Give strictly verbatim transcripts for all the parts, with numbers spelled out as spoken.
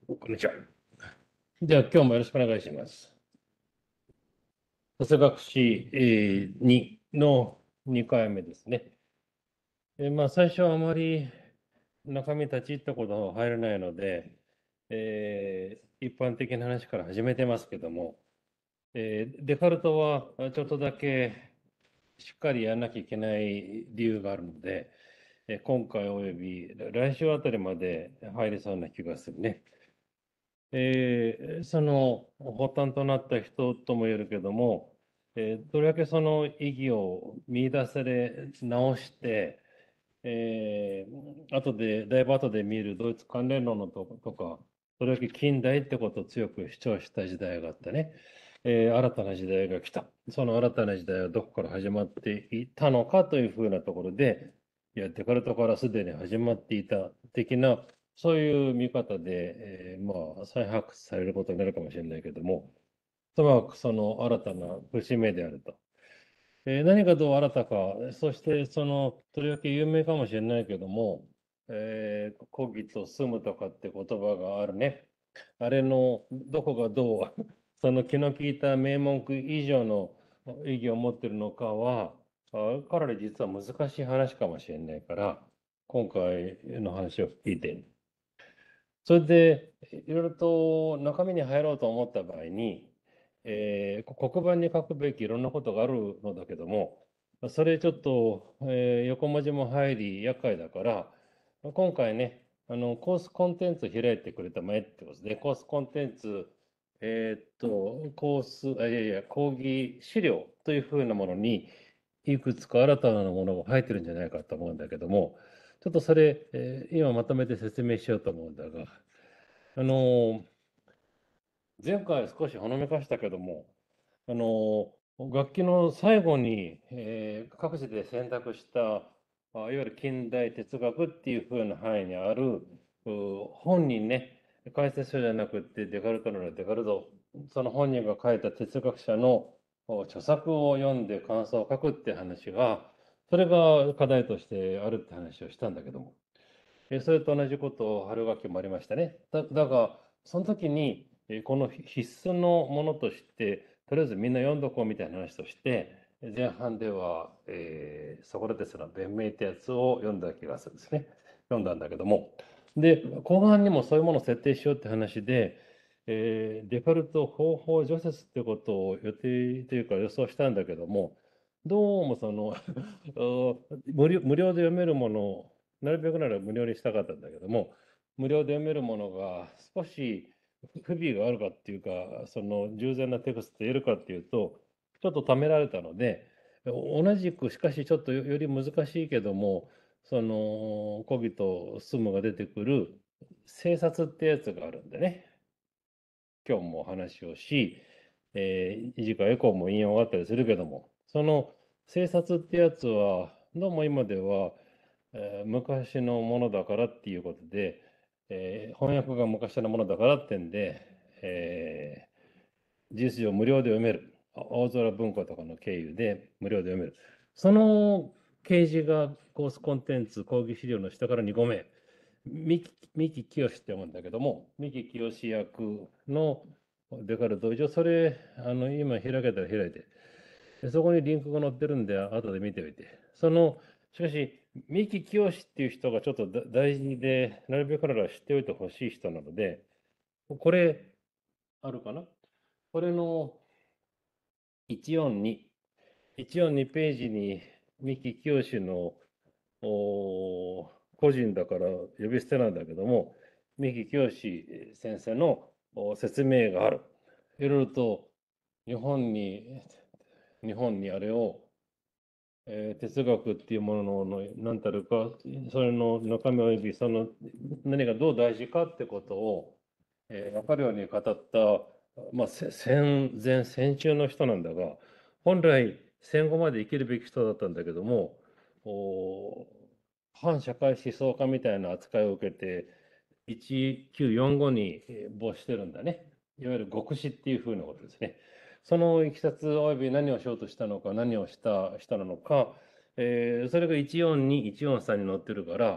こんにちは。では、今日もよろしくお願いします。哲学史、えーにのにかいめですね。えーまあ、最初はあまり中身立ち入ったことは入らないので、えー一般的な話から始めてますけども、えーデカルトはちょっとだけしっかりやらなきゃいけない理由があるので、えー今回および来週あたりまで入りそうな気がするね。えーその発端となった人とも言えるけども、えーどれだけその意義を見出され直して、えー後で、だいぶ後で見るドイツ関連論のととか、それだけ近代ってことを強く主張した時代があったね。えー新たな時代が来た。その新たな時代はどこから始まっていたのかというふうなところで、いや、デカルトからすでに始まっていた的な、そういう見方で、えーまあ、再発掘されることになるかもしれないけども、ともかくその新たな節目であると。えー何がどう新たか、そしてその、とりわけ有名かもしれないけども、えー、古義と住むとかって言葉があるね。あれのどこがどう、その気の利いた名目以上の意義を持っているのかは、あ彼ら実は難しい話かもしれないから、今回の話を聞いて、それでいろいろと中身に入ろうと思った場合に、えー黒板に書くべきいろんなことがあるのだけども、それちょっと、えー横文字も入り厄介だから、今回ね、あのコースコンテンツ開いてくれたまえってことで、コースコンテンツ、えーっと、コース、あいやいや、講義資料というふうなものに、いくつか新たなものが入ってるんじゃないかと思うんだけども、ちょっとそれ、えー今まとめて説明しようと思うんだが、あの前回少しほのめかしたけども、あの楽器の最後に、えー各自で選択した、あいわゆる近代哲学っていう風な範囲にある、う本人ね、解説書じゃなくてデカルトならデカルト、その本人が書いた哲学者のお著作を読んで感想を書くって話が、それが課題としてあるって話をしたんだけども、えそれと同じことを春学期もありましたね。だ、だが、その時に、えこの必須のものとして、とりあえずみんな読んどこうみたいな話として、前半では、えーソクラテスの弁明ってやつを読んだ気がするんですね。読んだんだけども。で、後半にもそういうものを設定しようって話で、えーデカルト方法除雪ってことを予定というか予想したんだけども、どうもその無料無料で読めるものをなるべくなら無料にしたかったんだけども、無料で読めるものが少し不備があるかっていうか、その従前なテクストで言えるかっていうと、ちょっとためられたので、同じくしかしちょっとより難しいけども、そのコギとスムが出てくる生殺ってやつがあるんでね、今日もお話をし、えー、次回以降も引用があったりするけども、その生殺ってやつは、どうも今では、えー昔のものだからっていうことで、えー翻訳が昔のものだからってんで、えー事実上無料で読める。青空文庫とかの経由で無料で読める。その掲示がコースコンテンツ講義資料の下からにごめい名。三木清って読むんだけども、三木清役のデカルト、一応それ、あの今開けたら開いて、でそこにリンクが載ってるんで、後で見ておいて。その、しかし、三木清っていう人がちょっと大事で、なるべくなら知っておいてほしい人なので、これ、あるかな、これのいちよんに、いちよんにページに三木清のお個人だから呼び捨てなんだけども、三木清先生のお説明がある。いろいろと日本に、日本にあれを、えー哲学っていうものの何たるか、それの中身及びその何がどう大事かってことを、えー分かるように語った、まあ、せ戦前戦中の人なんだが、本来戦後まで生きるべき人だったんだけども、お反社会思想家みたいな扱いを受けて、いちきゅうよんごにえー没してるんだね。いわゆる極死っていうふうなことですね。そのいきさつ及び何をしようとしたのか、何をした人なのか、えーそれがいちよんに、いちよんさんに載ってるから、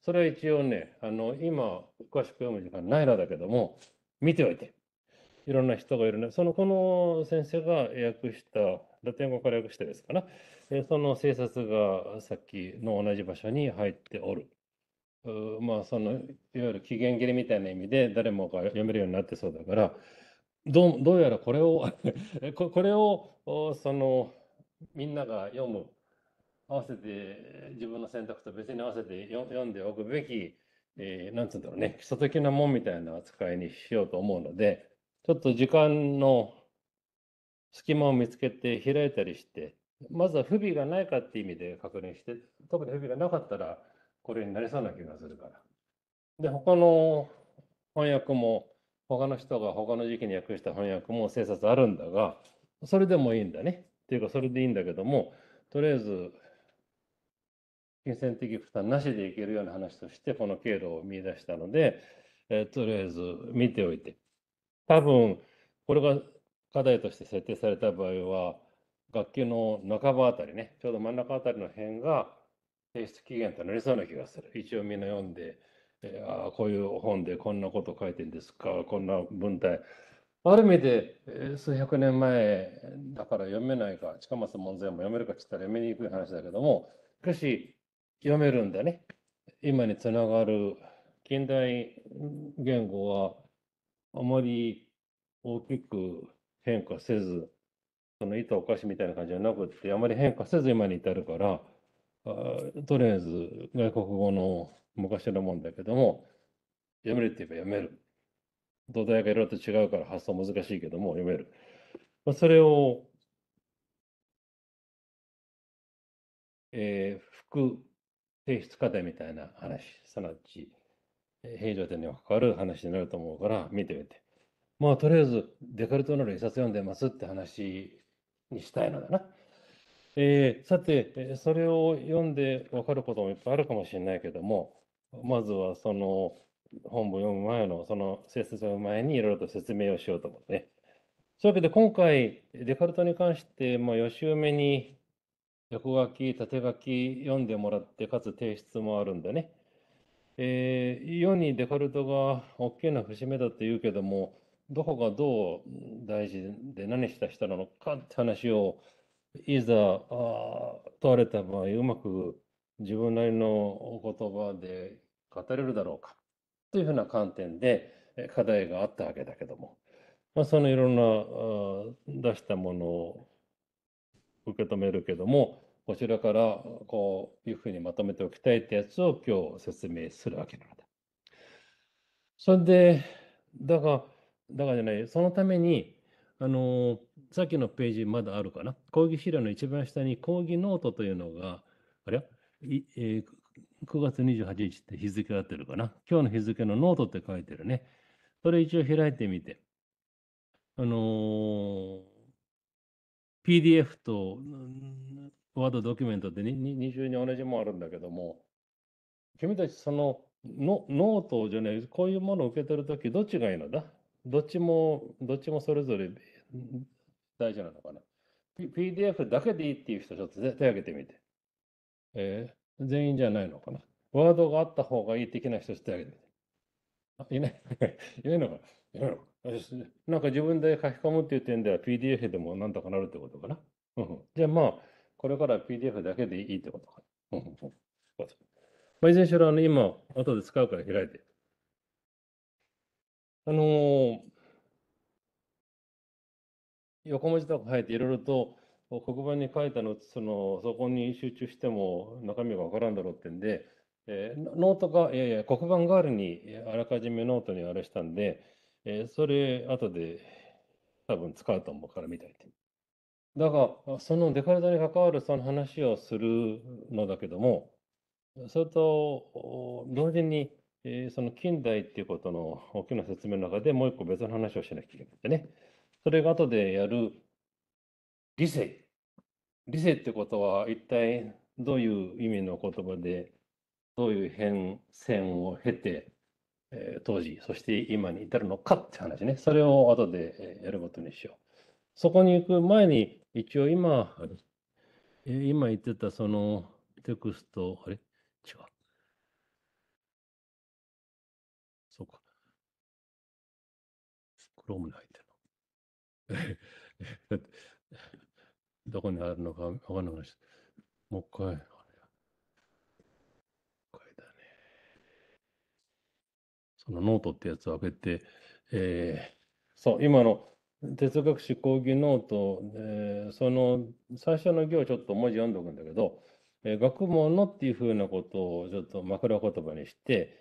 それは一応ね、あの、今、詳しく読む時間ないのだけども、見ておいて。いろんな人がいるね。その、この先生が訳した、ラテン語から訳したですかな。えその政策がさっきの同じ場所に入っておる。うまあ、その、いわゆる期限切れみたいな意味で誰もが読めるようになってそうだから、どうどうやらこれをここれをおそのみんなが読む、合わせて自分の選択と別に合わせてよ読んでおくべき、えーなんつうんだろうね、基礎的なもんみたいな扱いにしようと思うので、ちょっと時間の隙間を見つけて開いたりして、まずは不備がないかっていう意味で確認して、特に不備がなかったらこれになりそうな気がするから。で、他の翻訳も、他の人が他の時期に訳した翻訳も精査あるんだが、それでもいいんだね。っていうか、それでいいんだけども、とりあえず、金銭的負担なしでいけるような話として、この経路を見出したので、えーとりあえず見ておいて。多分、これが課題として設定された場合は、学級の半ばあたりね、ちょうど真ん中あたりの辺が提出期限となりそうな気がする。一応みんな読んで、えーああ、こういう本でこんなこと書いてんですか、こんな文体。ある意味で、えー数百年前だから読めないか、近松門前も読めるかって言ったら読みにくい話だけども、しかし読めるんだね。今につながる近代言語はあまり大きく変化せず、その糸おかしみたいな感じじゃなくって、あまり変化せず今に至るから、あとりあえず外国語の昔のもんだけども、読めるって言えば読める。土台がいろいろと違うから発想難しいけども読める。まあ、それを、えー副提出課題みたいな話、すなわち平常点に関わる話になると思うから見てみて。まあとりあえずデカルトの一冊読んでますって話にしたいのだな。えーさて、えーそれを読んで分かることもいっぱいあるかもしれないけども、まずはその本文読む前の、その説を読む前にいろいろと説明をしようと思ってね。そういうわけで今回、デカルトに関して、まあ、予習目に横書き、縦書き読んでもらって、かつ提出もあるんでね。えー世にデカルトが大きな節目だって言うけども、どこがどう大事で何した人なのかって話をいざあ問われた場合、うまく自分なりのお言葉で語れるだろうかというふうな観点でえ課題があったわけだけども、まあ、そのいろんなあ出したものを受け止めるけども、こちらからこういうふうにまとめておきたいってやつを今日説明するわけなんだ。それで、だが、だがじゃない、そのために、あの、さっきのページまだあるかな。講義資料の一番下に講義ノートというのが、あれい、えーくがつにじゅうはちにちって日付が合ってるかな。今日の日付のノートって書いてるね。それ一応開いてみて。あのー ピーディーエフ とうんワードドキュメントってにに二重に同じものあるんだけども、君たちそのノノートじゃない、こういうものを受け取るときどっちがいいのだ？どっちも、どっちもそれぞれうん大事なのかな。P- ピーディーエフ だけでいいっていう人ちょっと手手挙げてみて。えー全員じゃないのかな。ワードがあった方がいい的な人手挙げてみて。あ、いない。いないのかな。いないのかな。よしなんか自分で書き込むっていう点では ピーディーエフ でもなんとかなるってことかな。うんうん、じゃあまあ、これから ピーディーエフ だけでいいってことかな。うんうんうん、まあ、いずれにしろ、あの、今、後で使うから開いて。あのー横文字とか書いていろいろと黒板に書いたのそのそこに集中しても中身がわからんだろうってんで、えーノートがいやいや黒板代わりにあらかじめノートにあれしたんで、えーそれ後で多分使うと思うから見といて。だがそのデカルトに関わるその話をするのだけども、それとお同時に、えーその近代っていうことの大きな説明の中でもう一個別の話をしなきゃいけないんでね。それが後でやる理性。理性ってことは一体どういう意味の言葉で、どういう変遷を経て、えー当時、そして今に至るのかって話ね。それを後でえーやることにしよう。そこに行く前に、一応今、えー今言ってたそのテクスト、あれ違う。 クロームに入ってるの。どこにあるのかわかんなくなっちゃった。もう一回、あれ、もう一回だね。そのノートってやつを開けて、えーそう、今の哲学史講義ノート、えーその最初の行ちょっと文字読んでおくんだけど、えー学問のっていうふうなことをちょっと枕言葉にして、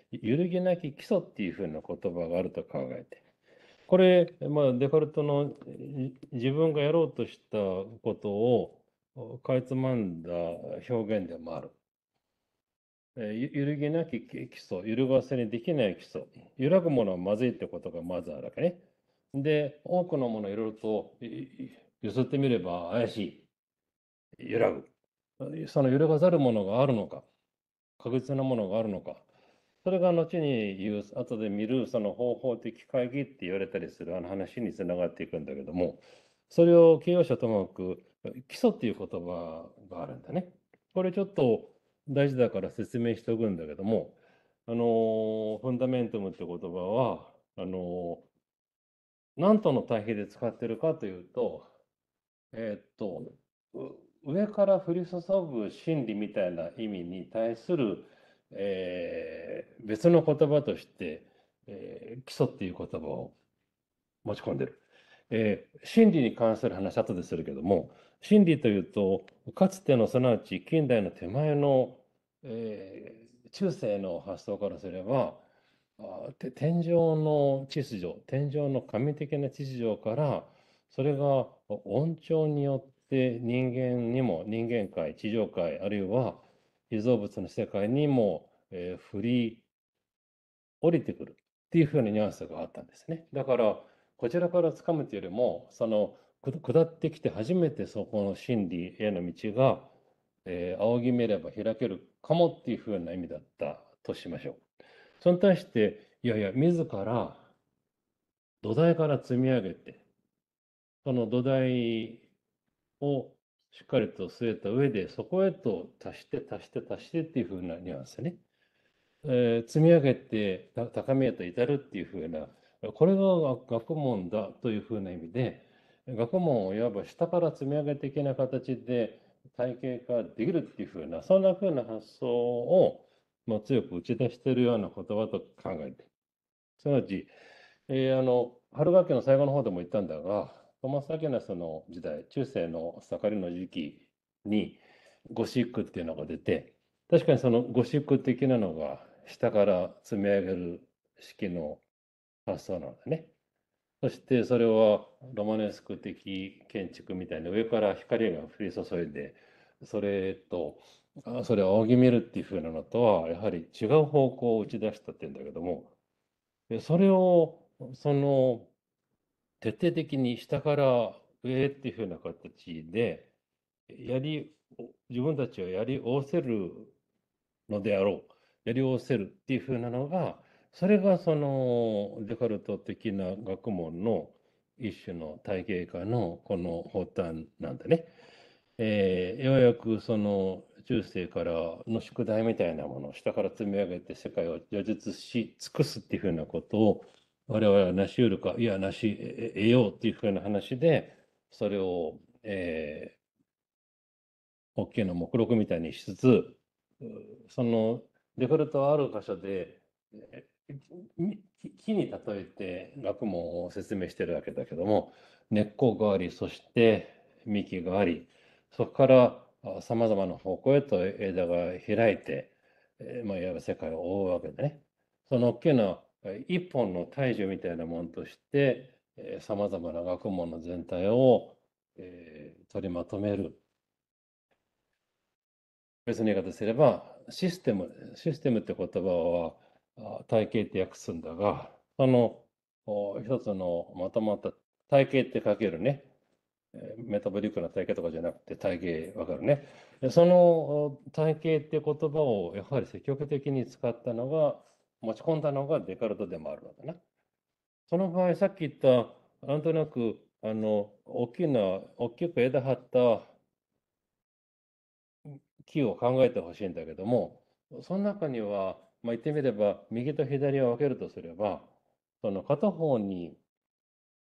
揺るぎなき基礎っていうふうな言葉があると考えて、これ、まあ、デカルトのい自分がやろうとしたことをかいつまんだ表現でもある。えーゆ揺るぎなき基礎、揺るがせにできない基礎、揺らぐものはまずいってことがまずあるわけね。で、多くのものをいろいろといい揺すってみれば怪しい、揺らぐ。その揺るがざるものがあるのか、確実なものがあるのか、それが後に言う、後で見るその方法的会議って言われたりするあの話につながっていくんだけども、それを形容詞ともかく基礎っていう言葉があるんだね。これちょっと大事だから説明しておくんだけども、あのフンダメントムって言葉は、あの何との対比で使ってるかというと、えーっと、う上から降り注ぐ真理みたいな意味に対する、えー別の言葉として、えー基礎っていう言葉を持ち込んでる。えー真理に関する話、後でするけども、真理というと、かつてのすなわち近代の手前の、えー中世の発想からすれば、あて天上の秩序、天上の神的な秩序から、それが恩寵によって人間にも、人間界、地上界、あるいは被造物の世界にも、えー降り降りてくるっていうふうなニュアンスがあったんですね。だから、こちらから掴むというよりも、そのく下ってきて初めてそこの真理への道が、えー仰ぎ見れば開けるかもっていうふうな意味だったとしましょう。それに対して、いやいや、自ら土台から積み上げて、その土台をしっかりと据えた上で、そこへと足して足して足してっていうふうなニュアンスね。えー積み上げてた高めへと至るっていうふうな、これが学問だというふうな意味で、学問をいわば下から積み上げ的な形で体系化できるっていうふうな、そんなふうな発想を、まあ、強く打ち出しているような言葉と考えて、すなわち、えーあの、春学期の最後の方でも言ったんだが、トーマス・アキナスの時代、中世の盛りの時期にゴシックっていうのが出て、確かにそのゴシック的なのが下から積み上げる式の発想なんだね。そしてそれはロマネスク的建築みたいに上から光が降り注いで、それと、あそれを仰ぎ見るっていう風なのとは、やはり違う方向を打ち出したっていうんだけども、でそれをその徹底的に下から上っていう風な形でやり自分たちはやり仰せるのであろう、やり仰せるっていう風なのが、それがそのデカルト的な学問の一種の体系化のこの発端なんだね。えーようやくその中世からの宿題みたいなものを下から積み上げて世界を叙述し尽くすっていうふうなことを我々は成し得るか、いや成し得ようっていうふうな話で、それを、えー大きな目録みたいにしつつ、うそのデカルトはある箇所で、えみ木に例えて学問を説明してるわけだけども、根っこがあり、そして幹があり、そこからさまざまな方向へと枝が開いて、えーまあ、いわば世界を覆うわけでね。その大きなえー一本の大樹みたいなものとしてさまざまな学問の全体を、えー取りまとめる。別の言い方すれば、システム、システムって言葉はあ体系って訳すんだが、そのお一つのまとまった体系って書けるね、えーメタボリックな体系とかじゃなくて体系わかるね。でそのお体系って言葉をやはり積極的に使ったのが、持ち込んだのがデカルトでもあるのだな。その場合、さっき言った、なんとなく、あの、大きな、大きく枝張った木を考えてほしいんだけども、その中には、まあ、言ってみれば、右と左を分けるとすれば、その片方に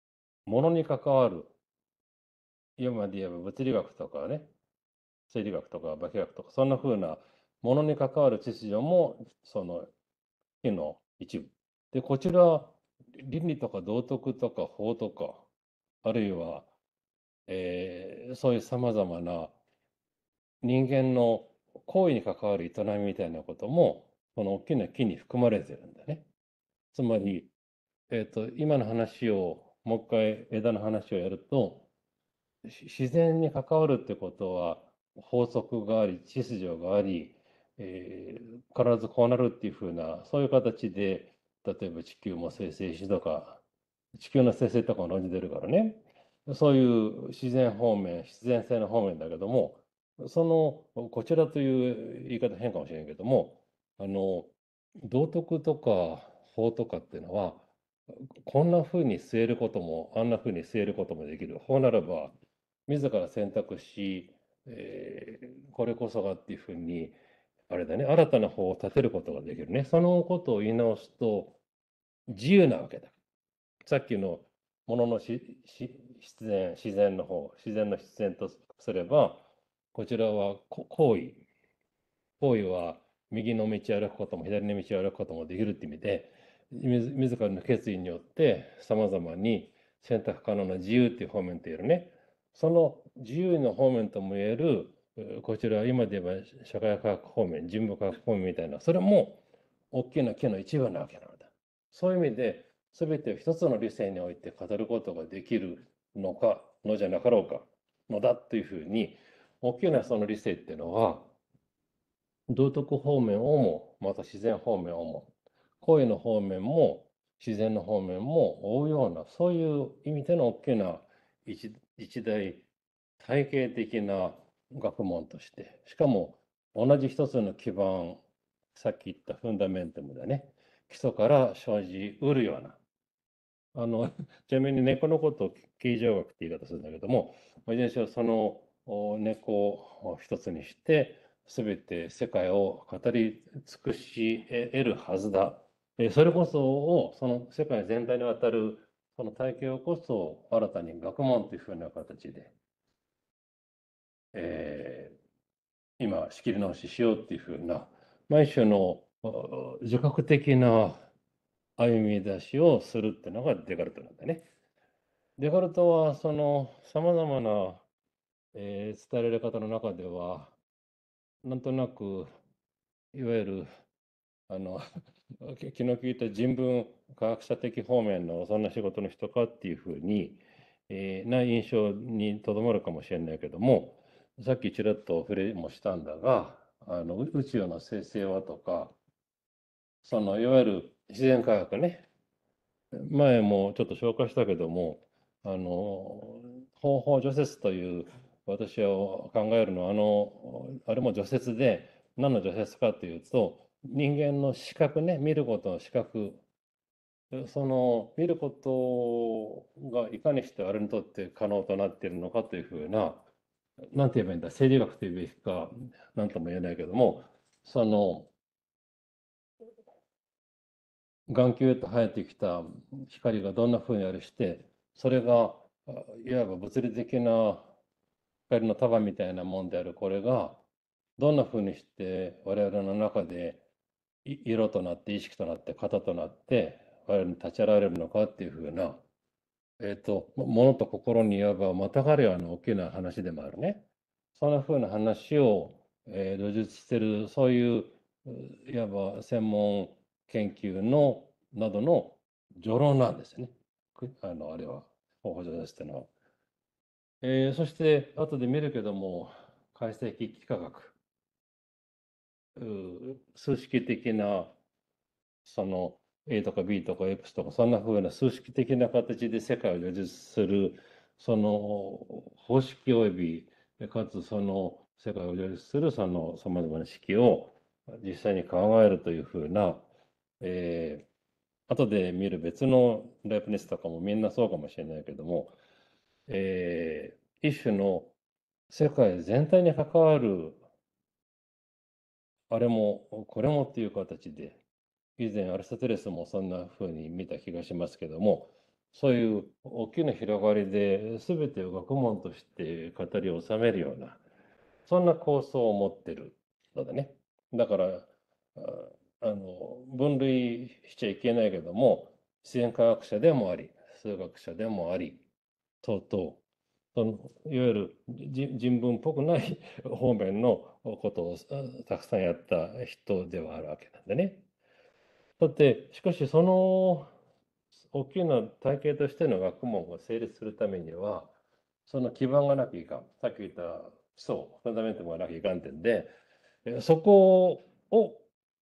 ものに関わる、今で言えば物理学とかね、生理学とか化学とか、そんな風なものに関わる秩序も、その火の一部。で、こちら、倫理とか道徳とか法とか、あるいは、えーそういうさまざまな人間の行為に関わる営みみたいなことも、この大きな木に含まれてるんだね。つまり、えっと、今の話を、もう一回枝の話をやると、し自然に関わるってことは、法則があり、秩序があり、えー必ずこうなるっていうふうな、そういう形で、例えば地球も生成しとか、地球の生成とかも論じてるからね、そういう自然方面、必然性の方面だけども、その、こちらという言い方変かもしれんけども、あの、道徳とか法とかっていうのは、こんな風に据えることも、あんな風に据えることもできる。法ならば、自ら選択し、えーこれこそがっていうふうに、あれだね、新たな法を立てることができるね。そのことを言い直すと、自由なわけだ。さっきのもののしし必然、自然の方、自然の必然とすれば、こちらはこ行為。行為は右の道を歩くことも左の道を歩くこともできるって意味で、自自らの決意によって様々に選択可能な自由っていう方面と言えるね。その自由の方面とも言える、えーこちら今で言えば社会科学方面、人文科学方面みたいな、それも大きな木の一部なわけなのだ。そういう意味で、全てを一つの理性において語ることができるのか、のじゃなかろうか、のだというふうに、大きなその理性っていうのは、道徳方面をも、また自然方面をも、声の方面も自然の方面も追うような、そういう意味での大きな一一大体系的な学問として、しかも同じ一つの基盤、さっき言ったフンダメントムだね、基礎から生じうるような、あの、ちなみに猫のことを形状学って言い方するんだけども、いずれにしろそのお猫を一つにして、すべて世界を語り尽くし得るはずだ。えそれこそを、その世界全体にわたるその体系をこそ新たに学問というふうな形で、えー今仕切り直ししようっていうふうな、毎種のお自覚的な歩み出しをするっていうのがデカルトなんだね。デカルトは、その、様々な、えー伝えられ方の中では、なんとなく、いわゆる、あの、き気の利いた人文科学者的方面のそんな仕事の人かっていうふうに、えーな印象にとどまるかもしれないけども、さっきちらっと触れもしたんだが、あの、う宇宙の生成はとか、その、いわゆる自然科学ね、前もちょっと紹介したけども、あの、方法除雪という私は考えるのは、あの、あれも除雪で、何の除雪かというと、人間の視覚ね、見ることの視覚、その見ることがいかにしてあれにとって可能となっているのかというふうな、なんて言えばいいんだ、生理学というべきか、なんとも言えないけども、その眼球へと生えてきた光がどんなふうにあれして、それがあいわば物理的な光の束みたいなもんであるこれが、どんなふうにして我々の中でい色となって意識となって型となって我々に立ち現れるのかっていうふうな、えっと、も物と心にいわばまたがるような大きな話でもあるね。そんなふうな話を、えー、叙述してる、そういう、ういわば専門研究の、などの序論なんですよね。くあの、あれは、方法上ですってのは。えーそして、後で見るけども、解析幾何学、う数式的な、その A とか B とか X とか、そんな風な数式的な形で世界を叙述する、その方式及び、かつその世界を叙述するその様々な式を実際に考えるという風な、えー後で見る別のライプニスとかもみんなそうかもしれないけども、えー一種の世界全体に関わる、あれもこれもっていう形で、以前アリストテレスもそんな風に見た気がしますけども、 そういう大きな広がりで全てを学問として語り収めるような、そんな構想を持ってるのでね。だから、ああの、分類しちゃいけないけども、自然科学者でもあり、数学者でもあり、等々、そのいわゆるじ人文っぽくない方面のことをあたくさんやった人ではあるわけなんでね。だって、しかしその大きな体系としての学問が成立するためには、その基盤がなきゃいかん。さっき言った基礎、ファンダメントがなきゃいかんってんで、えそこを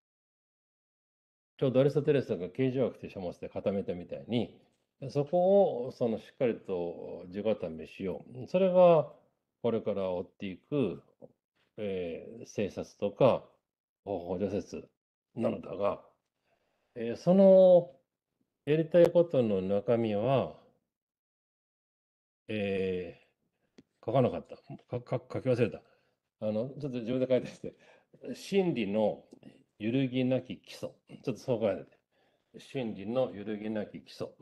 ちょうどアリストテレスが形状学という書物で固めたみたいに、そこをそのしっかりと地固めしよう。それがこれから追っていく、えー、政策とか方法除説なのだが、えーそのやりたいことの中身は、えー書かなかった。かか書き忘れた。あの、ちょっと自分で書いてきて、真理の揺るぎなき基礎。ちょっとそう書いてて。真理の揺るぎなき基礎。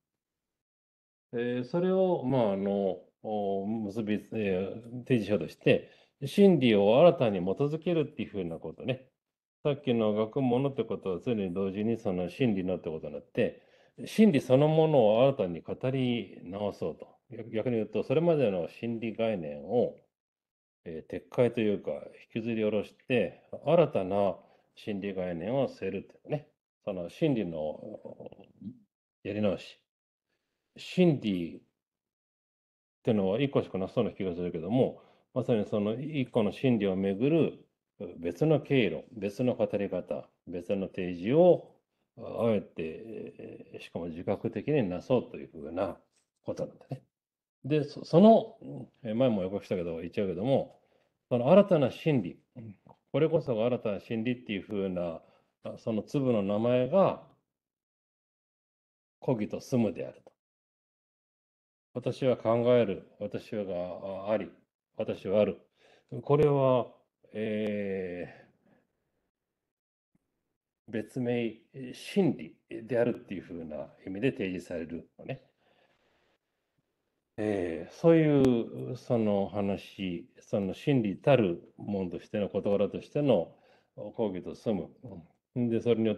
えーそれを、まあ、あの、お結び、えー提示書として、真理を新たに基づけるっていうふうなことね。さっきの学問のってことは、常に同時にその真理のってことになって、真理そのものを新たに語り直そうと。逆逆に言うと、それまでの真理概念を、えー撤回というか、引きずり下ろして、新たな真理概念を据えるっていうね。その真理のおやり直し。真理っていうのは一個しかなさそうな気がするけども、まさにその一個の真理をめぐる別の経路、別の語り方、別の提示をあえて、えーしかも自覚的になそうというふうなことなんだね。で、そその、えー前も予告したけど、言っちゃうけども、その新たな真理、うんこれこそが新たな真理っていうふうな、あその粒の名前が、コギとスムであると。私は考える、私はがあり、私はある。これは、えー別名、真理であるっていうふうな意味で提示されるのね。えーそういうその話、その真理たるものとしての事柄としての講義と住む。うんで、それによって、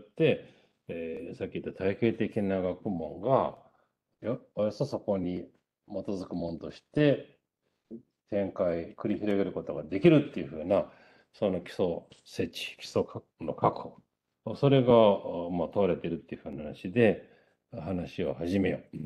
えーさっき言った体系的な学問が、よおよそそこに基づくものとして展開、繰り広げることができるっていうふうな、その基礎設置、基礎の確保。それが、まあ、問われているっていうふうな話で、話を始めよう。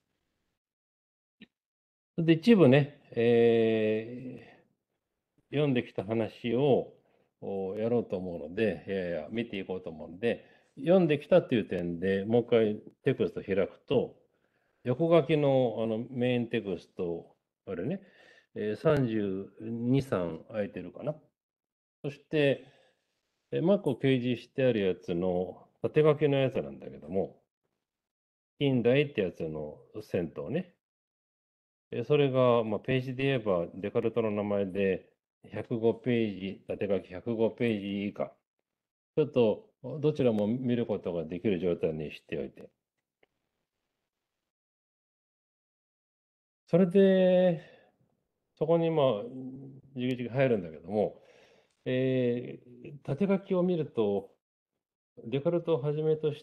で、一部ね、えー読んできた話をおやろうと思うので、いやいや、見ていこうと思うので、読んできたっていう点でもう一回テクスト開くと、横書きのあのメインテクスト、あれね、えーさんじゅうに、さん空いてるかな。そして、えーもう一個掲示してあるやつの縦書きのやつなんだけども、近代ってやつの銭湯ね。えそれが、まあ、ページで言えば、デカルトの名前でひゃくごページ、縦書きひゃくごページ以下。ちょっと、どちらも見ることができる状態にしておいて。それで、そこにまあ、じぎじぎ入るんだけども、えー縦書きを見ると、デカルトをはじめとした、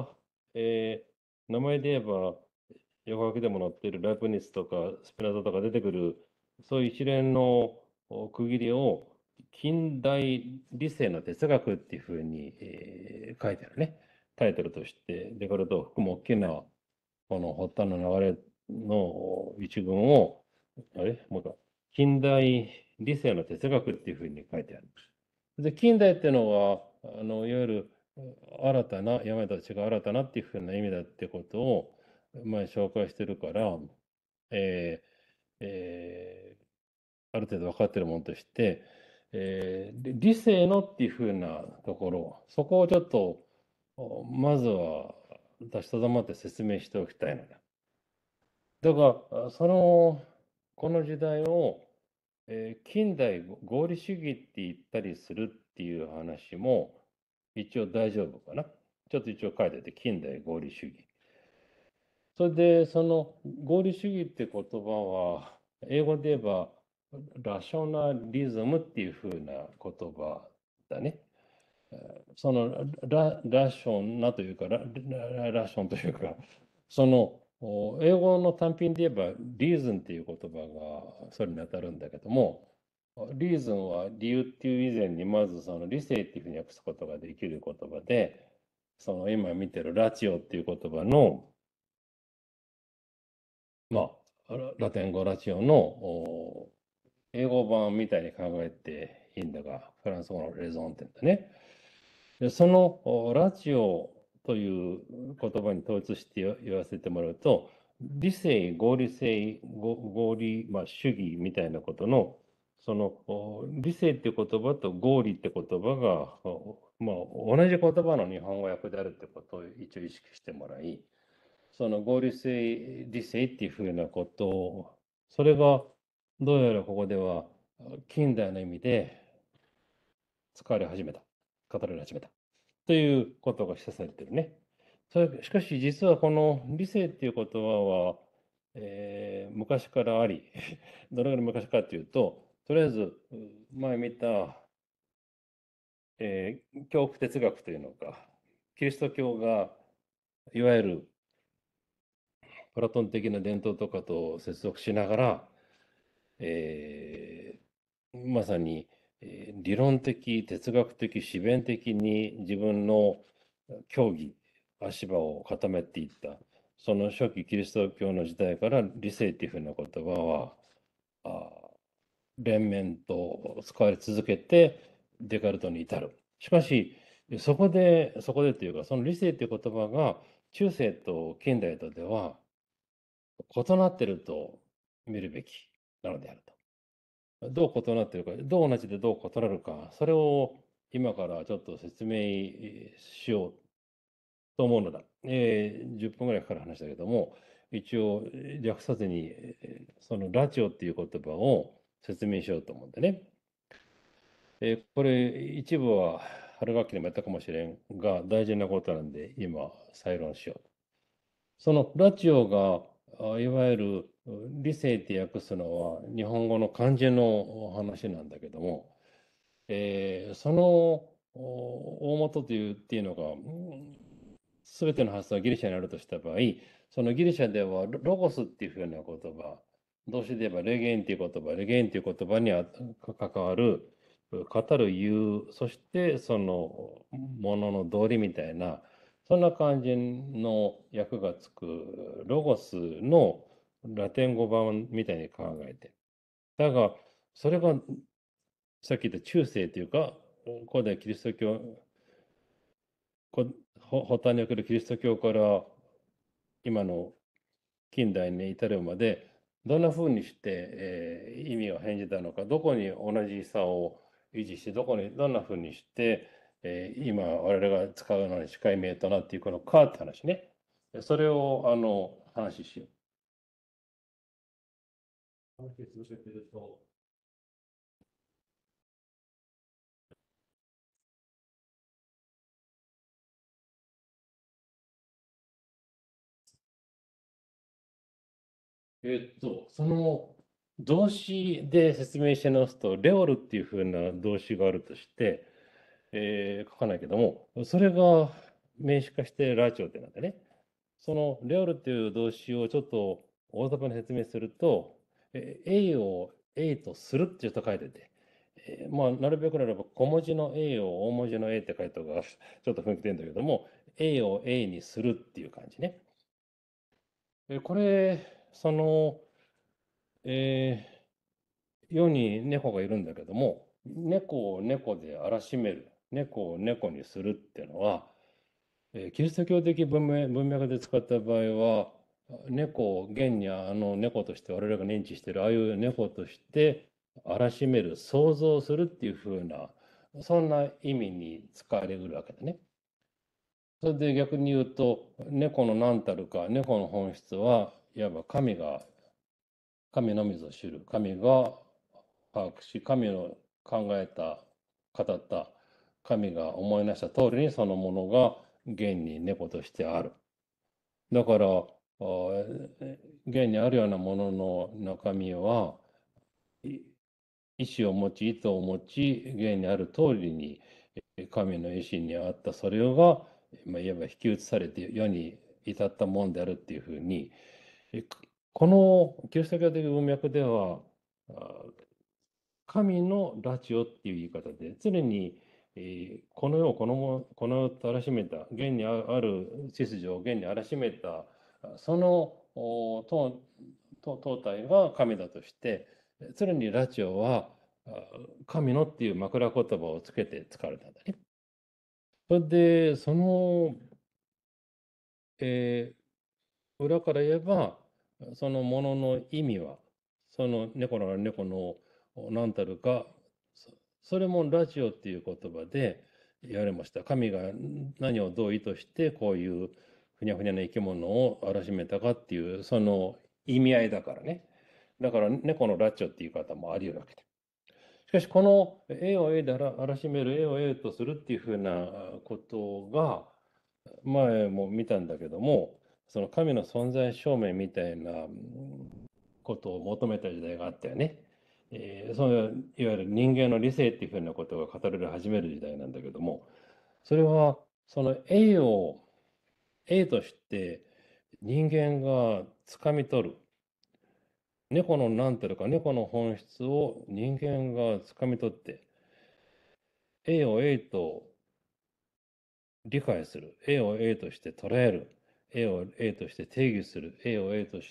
えー名前で言えば、横書きでも載っているライプニスとかスピナザとか出てくる、そういう一連のお区切りを、近代理性の哲学っていうふうに、えー書いてあるね。タイトルとして、デカルトを含む大きな、この発端の流れの一群を、あれもう一回近代理性の哲学っていうふうに書いてある。で、近代っていうのは、あの、いわゆる新たな、山と違う新たなっていうふうな意味だってことを前紹介してるから、えーえーある程度分かってるものとして、えー理性のっていうふうなところ、そこをちょっと、まずは出しとどまって説明しておきたいのだ。だから、その、この時代を、えー近代合理主義って言ったりするっていう話も一応大丈夫かな。ちょっと一応書いてて、近代合理主義。 それで、その合理主義って言葉は、英語で言えば、ラショナリズムっていうふうな言葉だね。そのラ、ラションなというか、ラ、ララションというか、そのお英語の単品で言えば、リーズンっていう言葉がそれに当たるんだけども、リーズンは理由っていう以前に、まずその理性っていうふうに訳すことができる言葉で、その今見てるラチオっていう言葉の、まあ、ララテン語ラチオのお英語版みたいに考えていいんだが、フランス語のレゾンって言うんだね。で、そのおラチオという言葉に統一して言わ言わせてもらうと、理性、合理性、ご合理、まあ、主義みたいなことの、そのお理性っていう言葉と合理って言葉が、おまあ、同じ言葉の日本語訳であるってことを一応意識してもらい、その合理性、理性っていうふうなことを、それがどうやらここでは近代の意味で使われ始めた、語られ始めたということが示唆されてるね。それしかし実はこの理性っていう言葉は、えー昔からあり、どれぐらい昔かというと、とりあえず前見た、えー教父哲学というのか、キリスト教がいわゆるプラトン的な伝統とかと接続しながら、えーまさに、えー理論的、哲学的、思弁的に自分の教義、足場を固めていった、その初期キリスト教の時代から理性っていうふうな言葉は、あ連綿と使われ続けてデカルトに至る。しかし、そこで、そこでというか、その理性という言葉が中世と近代とでは異なっていると見るべきなのであると。どう異なっているか、どう同じでどう異なるか、それを今からちょっと説明しようと思うのだ。えーじゅっぷんぐらいかかる話だけども、一応略さずに、えーそのラチオっていう言葉を説明しようと思うんだね。えーこれ、一部は春学期でもやったかもしれんが、大事なことなんで、今、再論しよう。そのラチオが、あいわゆる理性って訳すのは、日本語の漢字の話なんだけども、えーそのお大元というっていうのが、すべての発想がギリシャにあるとした場合、そのギリシャではロロゴスっていうふうな言葉、動詞で言えばレゲンっていう言葉、レゲンっていう言葉にあ関わる、語る言う、そしてそのものの道理みたいな、そんな感じの訳がつくロゴスのラテン語版みたいに考えて。だが、それがさっき言った中世というか、古代キリスト教、こほ発端におけるキリスト教から今の近代に至るまで、どんなふうにして、えー意味を変じたのか、どこに同じ差を維持して、どこにどんなふうにして、えー今我々が使うのに近い名となっていくのかって話ね。それをあの話しよう。話続けてるとえっと、その動詞で説明して直すと、レオルっていうふうな動詞があるとして、えー書かないけども、それが名詞化してラチオってなんでね。そのレオルっていう動詞をちょっと大雑把に説明すると、えー A を A とするってちょっと書いてて、えーまあ、なるべくならば小文字の A を大文字の A って書いた方がちょっと雰囲気出るんだけども、A を A にするっていう感じね。えーこれ、その、えー世に猫がいるんだけども、猫を猫であらしめる、猫を猫にするっていうのは、えーキリスト教的文明文脈で使った場合は、猫を現にあの猫として我々が認知している、ああいう猫としてあらしめる、想像するっていう風な、そんな意味に使われるわけだね。それで逆に言うと、猫の何たるか、猫の本質は、いわば神が、神のみぞ知る、神が把握し、神の考えた、語った、神が思い出した通りにそのものが現に猫としてある。だから、 現にあるようなものの中身は、意思を持ち、意図を持ち、現にある通りに神の意志にあったそれが、まあ、いわば引き移されて世に至ったもんであるっていうふうに、このキリスト教的文脈では、神のラチオっていう言い方で、常に、えー、この世をこのもこの世とあらしめた、現にある秩序を現にあらしめた、その塔体が神だとして、常にラチオは神のっていう枕言葉をつけて使われたんだね。それで、その、えー、裏から言えば、そのものの意味は、その猫なら猫の何たるか、それもラジオっていう言葉で言われました。神が何をどう意図してこういうふにゃふにゃな生き物をあらしめたかっていう、その意味合いだからね。だから猫のラチオっていう言い方もあり得るわけで。しかしこの A を A であらしめる A を A とするっていうふうなことが前も見たんだけども、その神の存在証明みたいなことを求めた時代があったよね。えー、そのいわゆる人間の理性っていうふうなことが語られ始める時代なんだけども、それはその A を A として人間がつかみ取る。猫の何たるか、猫の本質を人間がつかみ取って、A を A と理解する。A を A として捉える。A を A として定義する。A を A として、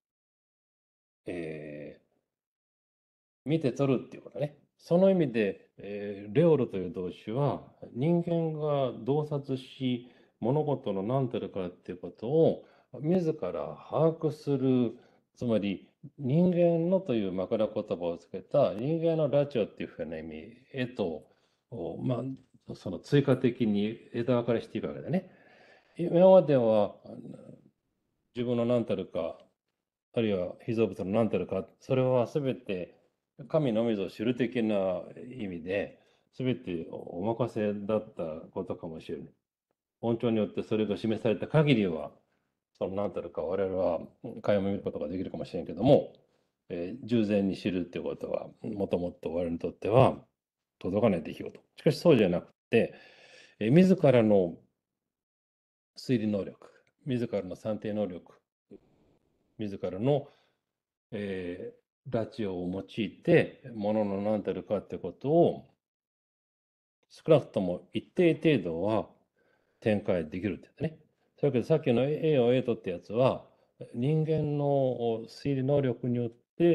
えー見て取るっていうことね。その意味で、えーレオルという動詞は人間が洞察し物事の何たるかっていうことを自ら把握する、つまり人間のという枕言葉をつけた人間のラチオっていうふうな意味へと、まあ、その追加的に枝分かれしていくわけだね。今までは自分の何たるか、あるいは被造物の何たるか、それは全て神のみぞ知る的な意味で、全てお任せだったことかもしれない。恩寵によってそれが示された限りは、その何たるか我々は垣間見ることができるかもしれんけども、えー、従前に知るっていうことは、もともと我々にとっては届かない出来事。しかしそうじゃなくて、えー、自らの推理能力、自らの算定能力、自らの、えー、ラチオを用いて、ものの何たるかってことを、少なくとも一定程度は展開できるってやつね。それけどさっきの A を A とってやつは、人間の推理能力によって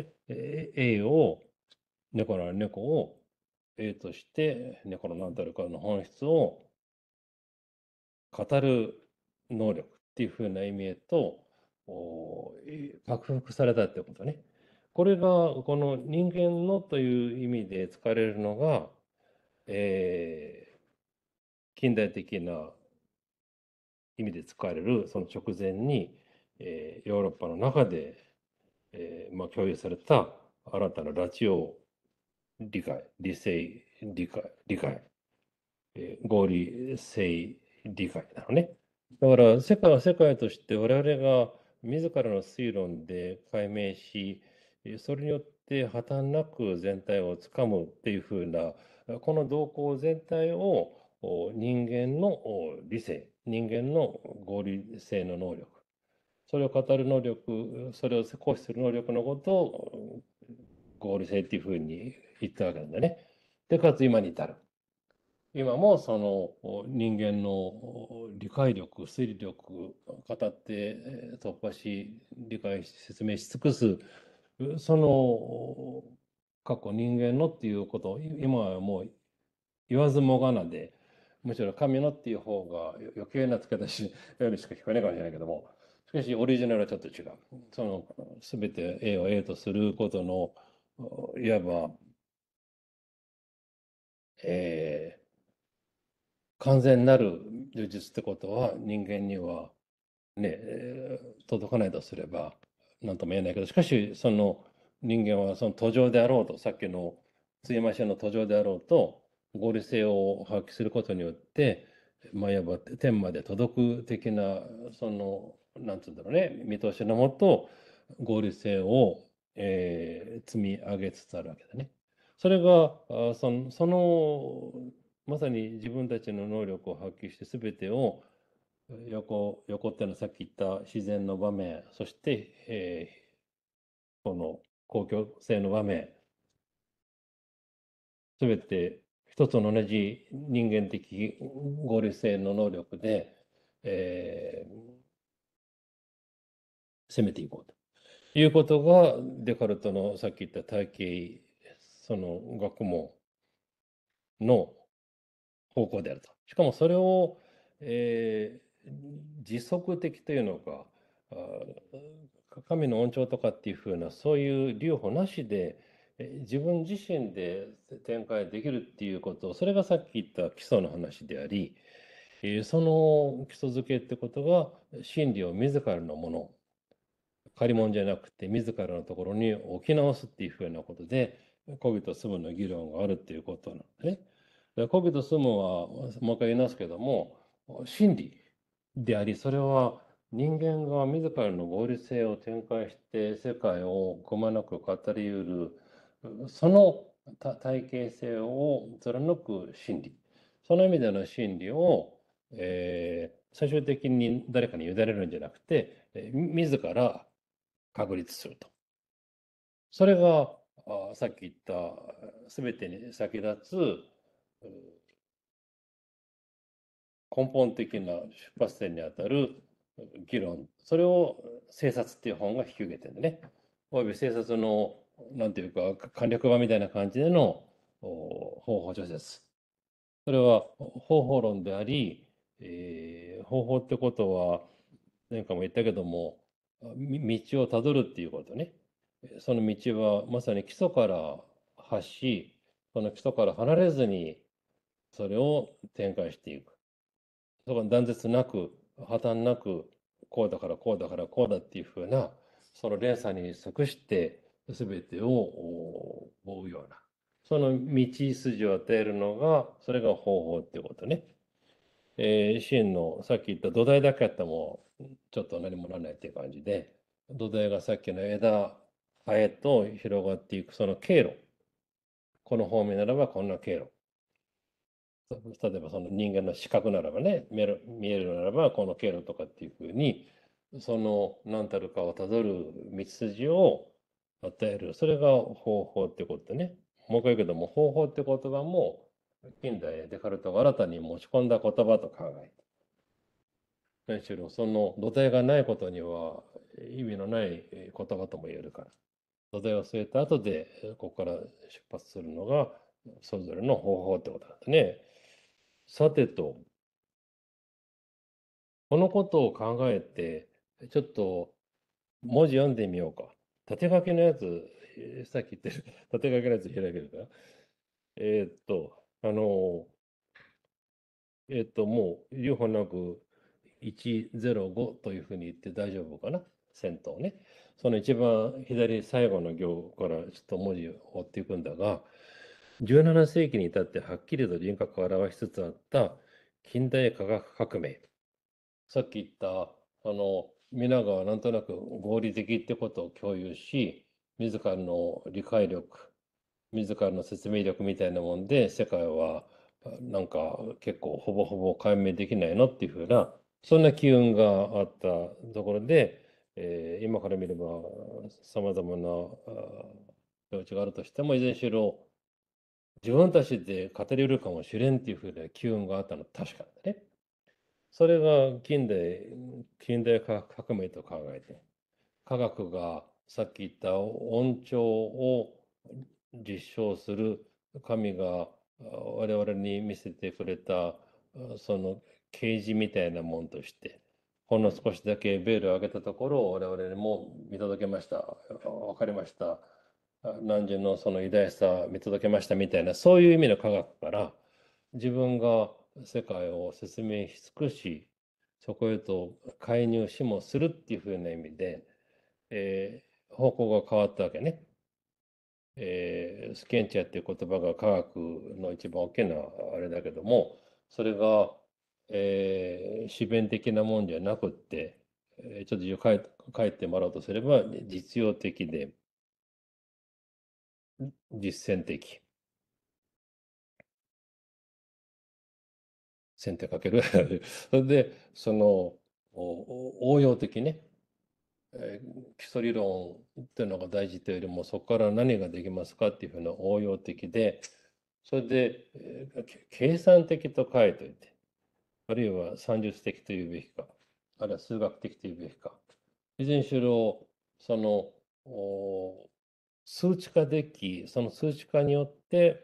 A を、猫なら猫を A として、猫の何たるかの本質を語る能力っていうふうな意味へと拡幅されたってことね。これがこの人間のという意味で使われるのが、えー、近代的な意味で使われるその直前に、えー、ヨーロッパの中で、えーまあ、共有された新たなラチオ理解、理性理解、理解、えー合理性理解なのね。だから世界は世界として我々が自らの推論で解明し、それによって破綻なく全体をつかむっていうふうな、この動向全体を人間の理性、人間の合理性の能力、それを語る能力、それを行使する能力のことを合理性っていうふうに言ったわけなんだね。で、かつ今に至る。今もその人間の理解力、推理力、語って突破し、理解し、説明し尽くす、その過去人間のっていうことを今はもう言わずもがなで、むしろ神のっていう方が余計な付け出しよりしか聞こえないかもしれないけども、しかしオリジナルはちょっと違う。その全て A を A とすることのいわば、えー完全なる呪術ってことは人間にはね、えー届かないとすれば何とも言えないけど、しかしその人間はその途上であろうと、さっきの対馬市の途上であろうと合理性を発揮することによって、まあ、いわば天まで届く的なそのなんつうんだろうね、見通しのもと、合理性を、えー積み上げつつあるわけだね。それが、あその、その、まさに自分たちの能力を発揮して全てを横、横っていうのはさっき言った自然の場面、そして、えーこの公共性の場面、すべて一つの同じ人間的合理性の能力で、えー攻めていこうということが、デカルトのさっき言った体系、その学問の方向であると。しかもそれを、えー持続的というのか、あ神の恩寵とかっていうふうな、そういう留保なしで、えー自分自身で展開できるっていうこと、それがさっき言った基礎の話であり、えーその基礎づけってことが、真理を自らのもの、借り物じゃなくて自らのところに置き直すっていうふうなことで、コギとスムの議論があるっていうことなんですね。でコギとスムは、もう一回言いますけども、真理であり、それは人間が自らの合理性を展開して世界をくまなく語りうる、その体系性を貫く真理。その意味での真理を、えー最終的に誰かに委ねるんじゃなくて、えー自ら確立すると。それが、あさっき言った全てに先立つ根本的な出発点にあたる議論、それを政察っていう本が引き受けてるんでね。および政察の、なんていうか、簡略版みたいな感じでの方法除説。それは方法論であり、えー方法ってことは、前回も言ったけども、道をたどるっていうことね。その道はまさに基礎から発し、その基礎から離れずにそれを展開していく。そこに断絶なく、破綻なく、こうだからこうだからこうだっていうふうな、その連鎖に即して全てを追うような、その道筋を与えるのが、それが方法っていうことね。えー、支援のさっき言った土台だけやったらもうちょっと何もならないっていう感じで、土台がさっきの枝、葉へと広がっていくその経路。この方面ならばこんな経路。例えばその人間の視覚ならばね、見える、見えるならばこの経路とかっていうふうに、その何たるかをたどる道筋を与える。それが方法ってことね。もう一回言うけども、方法って言葉も近代デカルトが新たに持ち込んだ言葉と考え何しろその土台がないことには意味のない言葉とも言えるから。土台を据えた後でここから出発するのがそれぞれの方法ってことなんだね。さてと、このことを考えて、ちょっと文字読んでみようか。縦書きのやつ、えーさっき言ってる縦書きのやつ開けるか。えーっと、あの、えーっと、もう、留保なくいちゼロごというふうに言って大丈夫かな。先頭ね。その一番左最後の行からちょっと文字を追っていくんだが、じゅうなな世紀に至ってはっきりと人格を表しつつあった近代科学革命。さっき言った、あの、皆がなんとなく合理的ってことを共有し、自らの理解力、自らの説明力みたいなもんで、世界はなんか結構ほぼほぼ解明できないのっていうふうな、そんな機運があったところで、えー今から見れば様々な境地があるとしても、いずれにしろ自分たちで語れるかもしれんっていうふうな機運があったのは確かだね。それが近代、近代科学革命と考えて、科学がさっき言った音調を実証する神が我々に見せてくれたその啓示みたいなもんとして、ほんの少しだけベールを上げたところを我々にも見届けました。わかりました。何時のその偉大さ見届けましたみたいな、そういう意味の科学から、自分が世界を説明し尽くし、そこへと介入しもするっていうふうな意味で、えー方向が変わったわけね。えースケンチャっていう言葉が科学の一番大きなあれだけども、それが、えー、自弁的なもんじゃなくって、 えーちょっと一応書い書いてもらおうとすれば、実用的で実践的。先手かける。それで、その、おお応用的ね、えー基礎理論っていうのが大事というよりも、そこから何ができますかっていうふうな応用的で、それで、えーけ計算的と書いておいて、あるいは算術的というべきか、あるいは数学的というべきか。いずれにしろ、その、お数値化でき、その数値化によって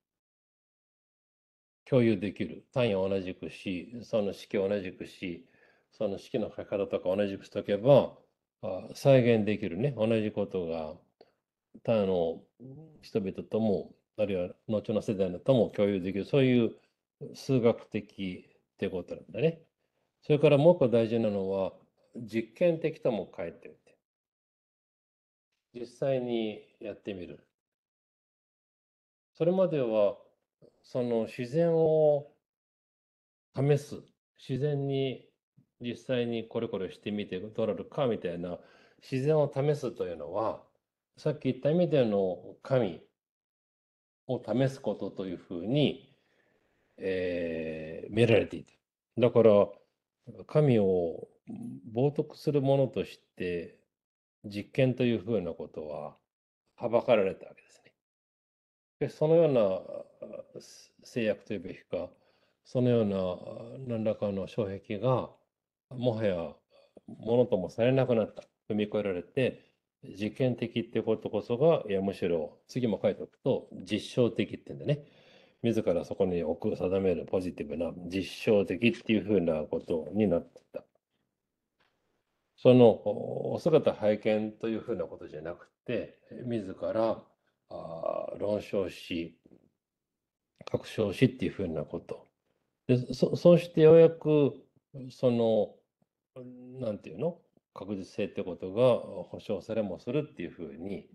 共有できる。単位を同じくし、その式を同じくし、その式の書き方とか同じくしとけば、あ再現できるね。同じことが他の人々とも、あるいは後の世代のとも共有できる。そういう数学的ってことなんだね。それからもう一個大事なのは、実験的とも書いておいて、実際にやってみる。それまでは、その自然を試す。自然に実際にこれこれしてみてどうなるかみたいな自然を試すというのは、さっき言った意味での神を試すことというふうに、えー見られていた。だから、神を冒涜するものとして実験というふうなことははばかられたわけですね。で、そのようなあ制約というべきか、そのようなあ何らかの障壁が、もはやものともされなくなった。踏み越えられて、実験的っていうことこそが、いや、むしろ、次も書いておくと、実証的って言うんでね、自らそこに置く、定めるポジティブな実証的っていうふうなことになってた。そのお姿拝見というふうなことじゃなくて、自らあ論証し、確証しっていうふうなこと。で、そ、そうしてようやく、その、なんていうの確実性ってことが保証されもするっていうふうに、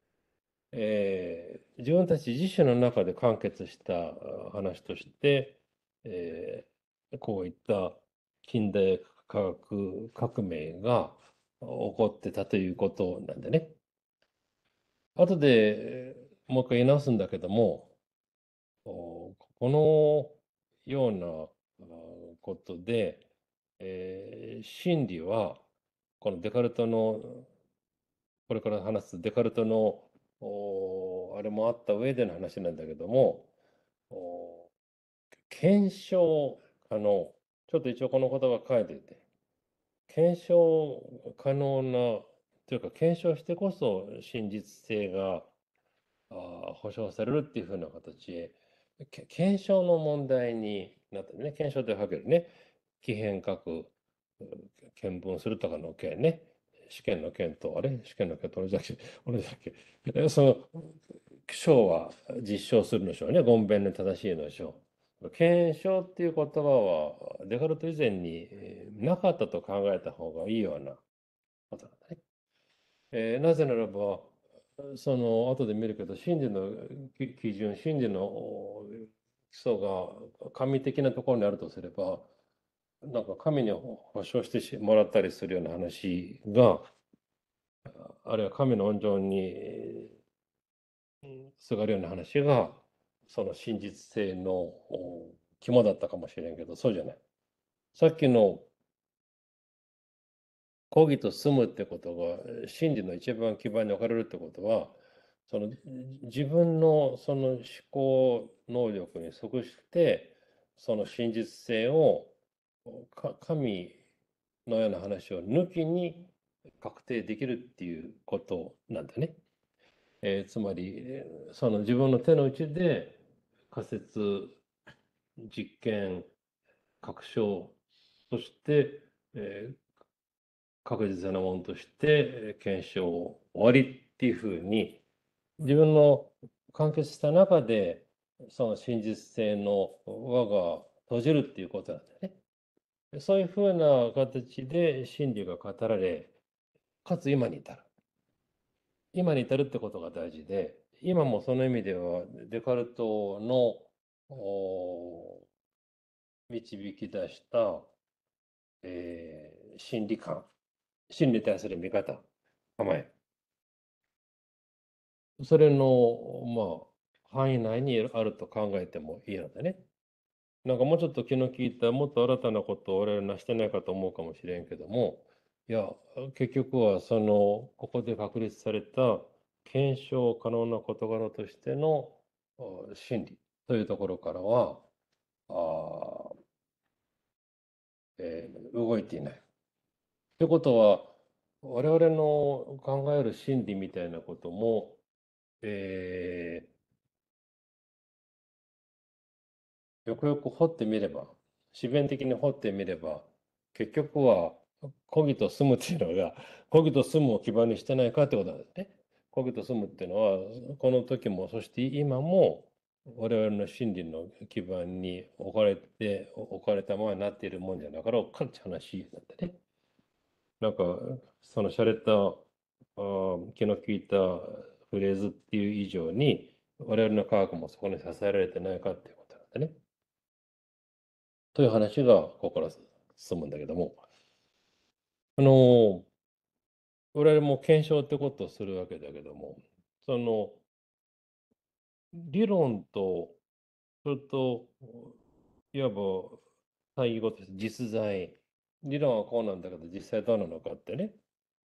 えー自分たち自身の中で完結した話として、えーこういった近代科学革命が起こってたということなんでね。後でもう一回言い直すんだけども、おこのようなあことで、えー真理は、このデカルトの、これから話すデカルトの、おあれもあった上での話なんだけども、お検証可能、ちょっと一応この言葉書いていて、検証可能な、というか検証してこそ真実性があ保証されるっていうふうな形へ、け検証の問題になったね。検証って書けるね。奇変書く、検分するとかの件ね。試験の件と、あれ試験の件と同じだっけ同じだっけえその、章は実証するの章ね。言弁で正しいの章。検証っていう言葉は、デカルト以前にえーなかったと考えた方がいいようなことなんだね。えーなぜならば、その後で見るけど、真理のき基準、真理のお基礎が神的なところにあるとすれば、なんか神に保証してしもらったりするような話が、あるいは神の恩情にうんすがるような話が、その真実性のお肝だったかもしれんけど、そうじゃない。さっきの講義と住むってことが真理の一番基盤に置かれるってことは、その自分のその思考能力に即してその真実性をか神のような話を抜きに確定できるっていうことなんだね。えーつまりその自分の手の内で仮説実験確証そして、えー確実なものとして検証終わりっていうふうに自分の完結した中でその真実性の輪が閉じるっていうことなんだよね。そういうふうな形で真理が語られ、かつ今に至る。今に至るってことが大事で、今もその意味ではデカルトの導き出した、えー真理観真に対する見方、構え。それの、まあ、範囲内にあると考えてもいいのでね。なんかもうちょっと気の利いた、もっと新たなことを我々成してないかと思うかもしれんけども、いや、結局はその、ここで確立された検証可能な事柄としてのあ真理というところからは、あーえー動いていない。ということは、我々の考える真理みたいなことも、えーよくよく掘ってみれば、自然的に掘ってみれば、結局はコギと住むっていうのが、コギと住むを基盤にしてないかってことなんですね。コギと住むっていうのは、この時も、そして今も、我々の真理の基盤に置かれて、置かれたままになっているもんじゃなかろうかって話なんでね。なんか、その洒落た、あー気の利いたフレーズっていう以上に、我々の科学もそこに支えられてないかっていうことなんでね。という話がここから進むんだけども、あの、我々も検証ってことをするわけだけども、その理論と、それと、いわば対義語として実在、理論はこうなんだけど、実際どうなのかってね、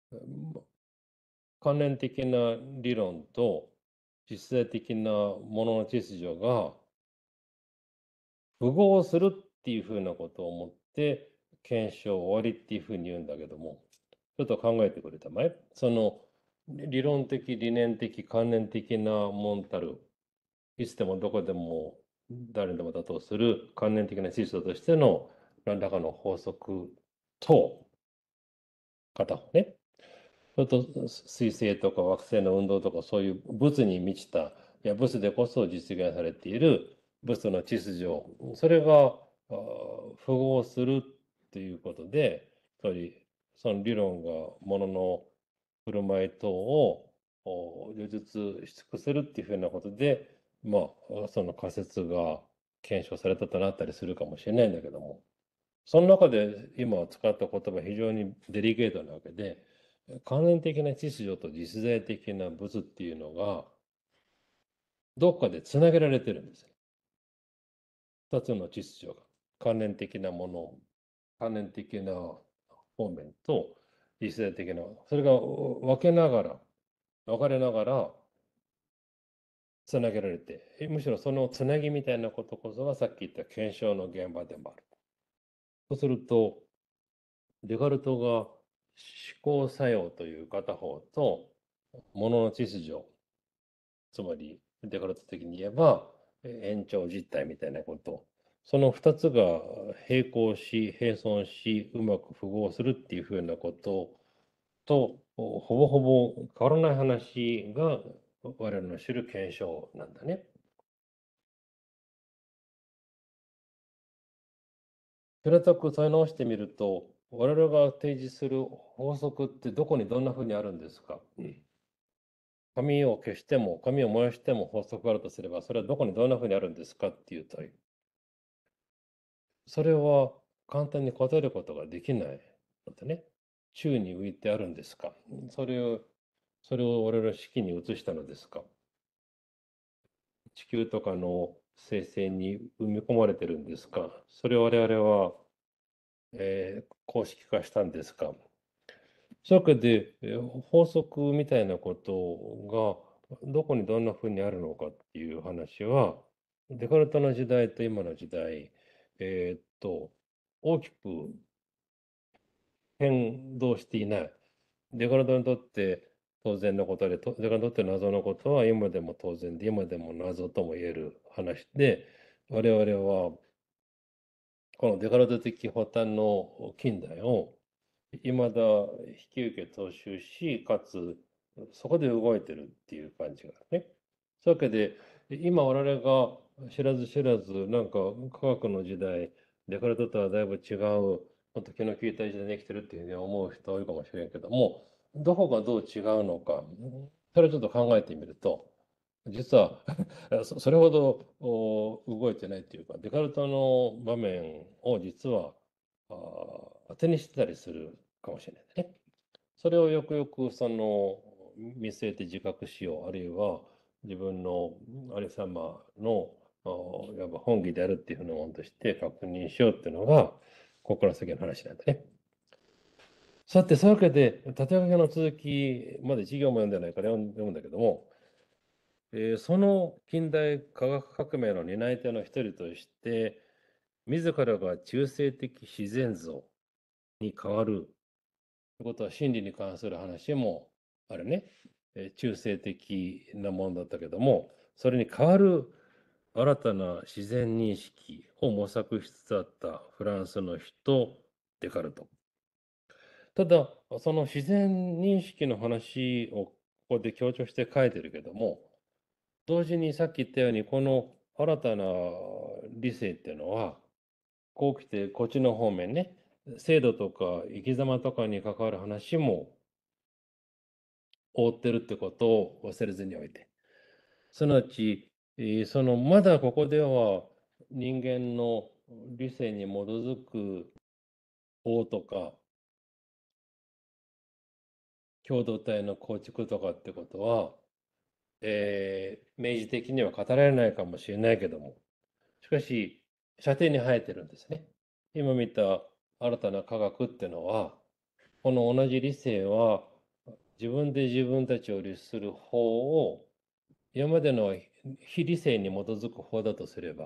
関連的な理論と実在的なものの秩序が符合するっていうふうなことを思って検証終わりっていうふうに言うんだけども、ちょっと考えてくれたまえ。その理論的、理念的、関連的なもんたる、いつでもどこでも誰でも妥当する関連的な秩序としての何らかの法則と、片方ね。それと水星とか惑星の運動とかそういう物に満ちた、いや物でこそ実現されている物の秩序、それが符合するっていうことで、つまりその理論がものの振る舞い等を叙述し尽くせるっていうふうなことで、まあ、その仮説が検証されたとなったりするかもしれないんだけども、その中で今使った言葉は非常にデリケートなわけで、関連的な秩序と実在的な物っていうのが、どっかでつなげられてるんですよ。二つの秩序が。関連的なもの、関連的な方面と実在的な、それが分けながら、分かれながらつなげられて、むしろそのつなぎみたいなことこそがさっき言った検証の現場でもある。そうすると、デカルトが思考作用という片方と、ものの秩序、つまりデカルト的に言えば延長実態みたいなこと、そのふたつが並行し並存しうまく符合するっていうふうなこととほぼほぼ変わらない話が我々の知る検証なんだね。平たく問い直してみると、我々が提示する法則ってどこにどんなふうにあるんですか？紙を消しても、紙を燃やしても法則があるとすれば、それはどこにどんなふうにあるんですかっていう問い。それは簡単に答えることができないのでね。宙に浮いてあるんですか？それを、それを我々は式に移したのですか？地球とかの生成に埋め込まれてるんですか？それを我々は、えー公式化したんですか？そういうわけで、えー法則みたいなことがどこにどんなふうにあるのかっていう話は、デカルトの時代と今の時代、えーっと、大きく変動していない。デカルトにとって当然のことで、とデカルトにとって謎のことは今でも当然で、今でも謎とも言える話で、我々はこのデカルト的発端の近代を未だ引き受け踏襲し、かつそこで動いてるっていう感じがね。そういうわけで、今我々が知らず知らず、なんか科学の時代、デカルトとはだいぶ違う、もっと気の利いた時代できてるっていうふうに思う人多いかもしれんけども、どこがどう違うのか、それをちょっと考えてみると、実はそそれほどお動いてないっていうか、デカルトの場面を実はあ当てにしてたりするかもしれないね。 それをよくよくその見据えて自覚しよう、あるいは自分のありさまのあいわば本義であるっていうふうなものとして確認しようっていうのが、ここから先の話なんだね。さて、そういうわけで、縦書きの続きまで授業も読んでないから読むんだけども、えーその近代科学革命の担い手の一人として、自らが中性的自然像に変わるということは、真理に関する話もあれね、えー中性的なものだったけども、それに代わる新たな自然認識を模索しつつあったフランスの人、デカルト。ただ、その自然認識の話をここで強調して書いてるけども、同時にさっき言ったように、この新たな理性っていうのは、こう来てこっちの方面ね、制度とか生き様とかに関わる話も覆ってるってことを忘れずにおいて。すなわち、えーそのまだここでは人間の理性に基づく法とか共同体の構築とかってことは、えー明示的には語られないかもしれないけども、しかし、射程に生えてるんですね。今見た新たな科学っていうのは、この同じ理性は、自分で自分たちを律する法を、今までの非理性に基づく法だとすれば、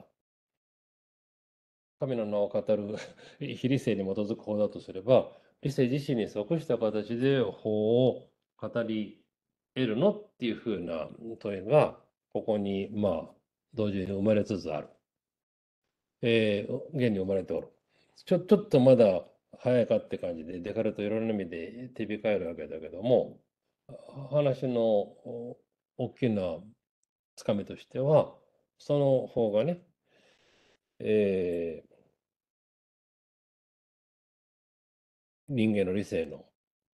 神の名を語る非理性に基づく法だとすれば、理性自身に即した形で法を語り得るのっていうふうな問いが、ここに、まあ、同時に生まれつつある。えー現に生まれておる。ちょ、ちょっとまだ早いかって感じで、デカルトいろんな意味で手控えるわけだけども、話のお大きなつかみとしては、その方がね、えー人間の理性の、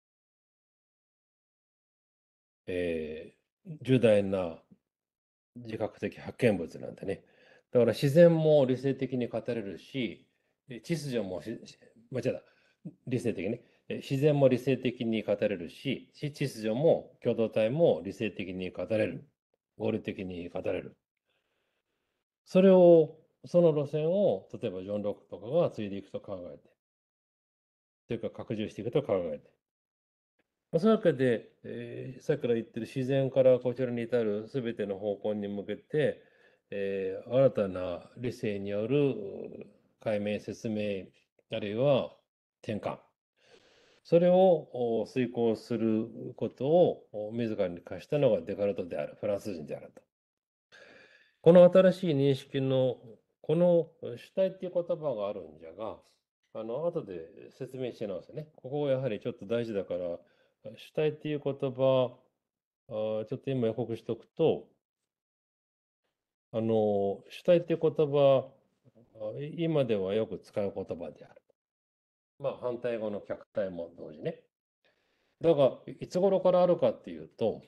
えー重大な自覚的発見物なんでね。だから自然も理性的に語れるし、え秩序もし、し間違えた、理性的ね。え自然も理性的に語れるし、し秩序も共同体も理性的に語れる。合理的に語れる。それを、その路線を、例えばジョン・ロックとかが継いでいくと考えて、というか拡充していくと考えて。まあそういうわけで、えーさっきから言ってる自然からこちらに至る全ての方向に向けて、えー新たな理性による解明、説明、あるいは転換、それをお遂行することをお自らに課したのがデカルトである、フランス人であると。この新しい認識の、この主体っていう言葉があるんじゃが、あの、後で説明し直すね。ここがやはりちょっと大事だから、主体っていう言葉、あーちょっと今予告しておくと、あの、主体っていう言葉、あ今ではよく使う言葉である。まあ、反対語の客体も同時ね。だが、いつ頃からあるかっていうと、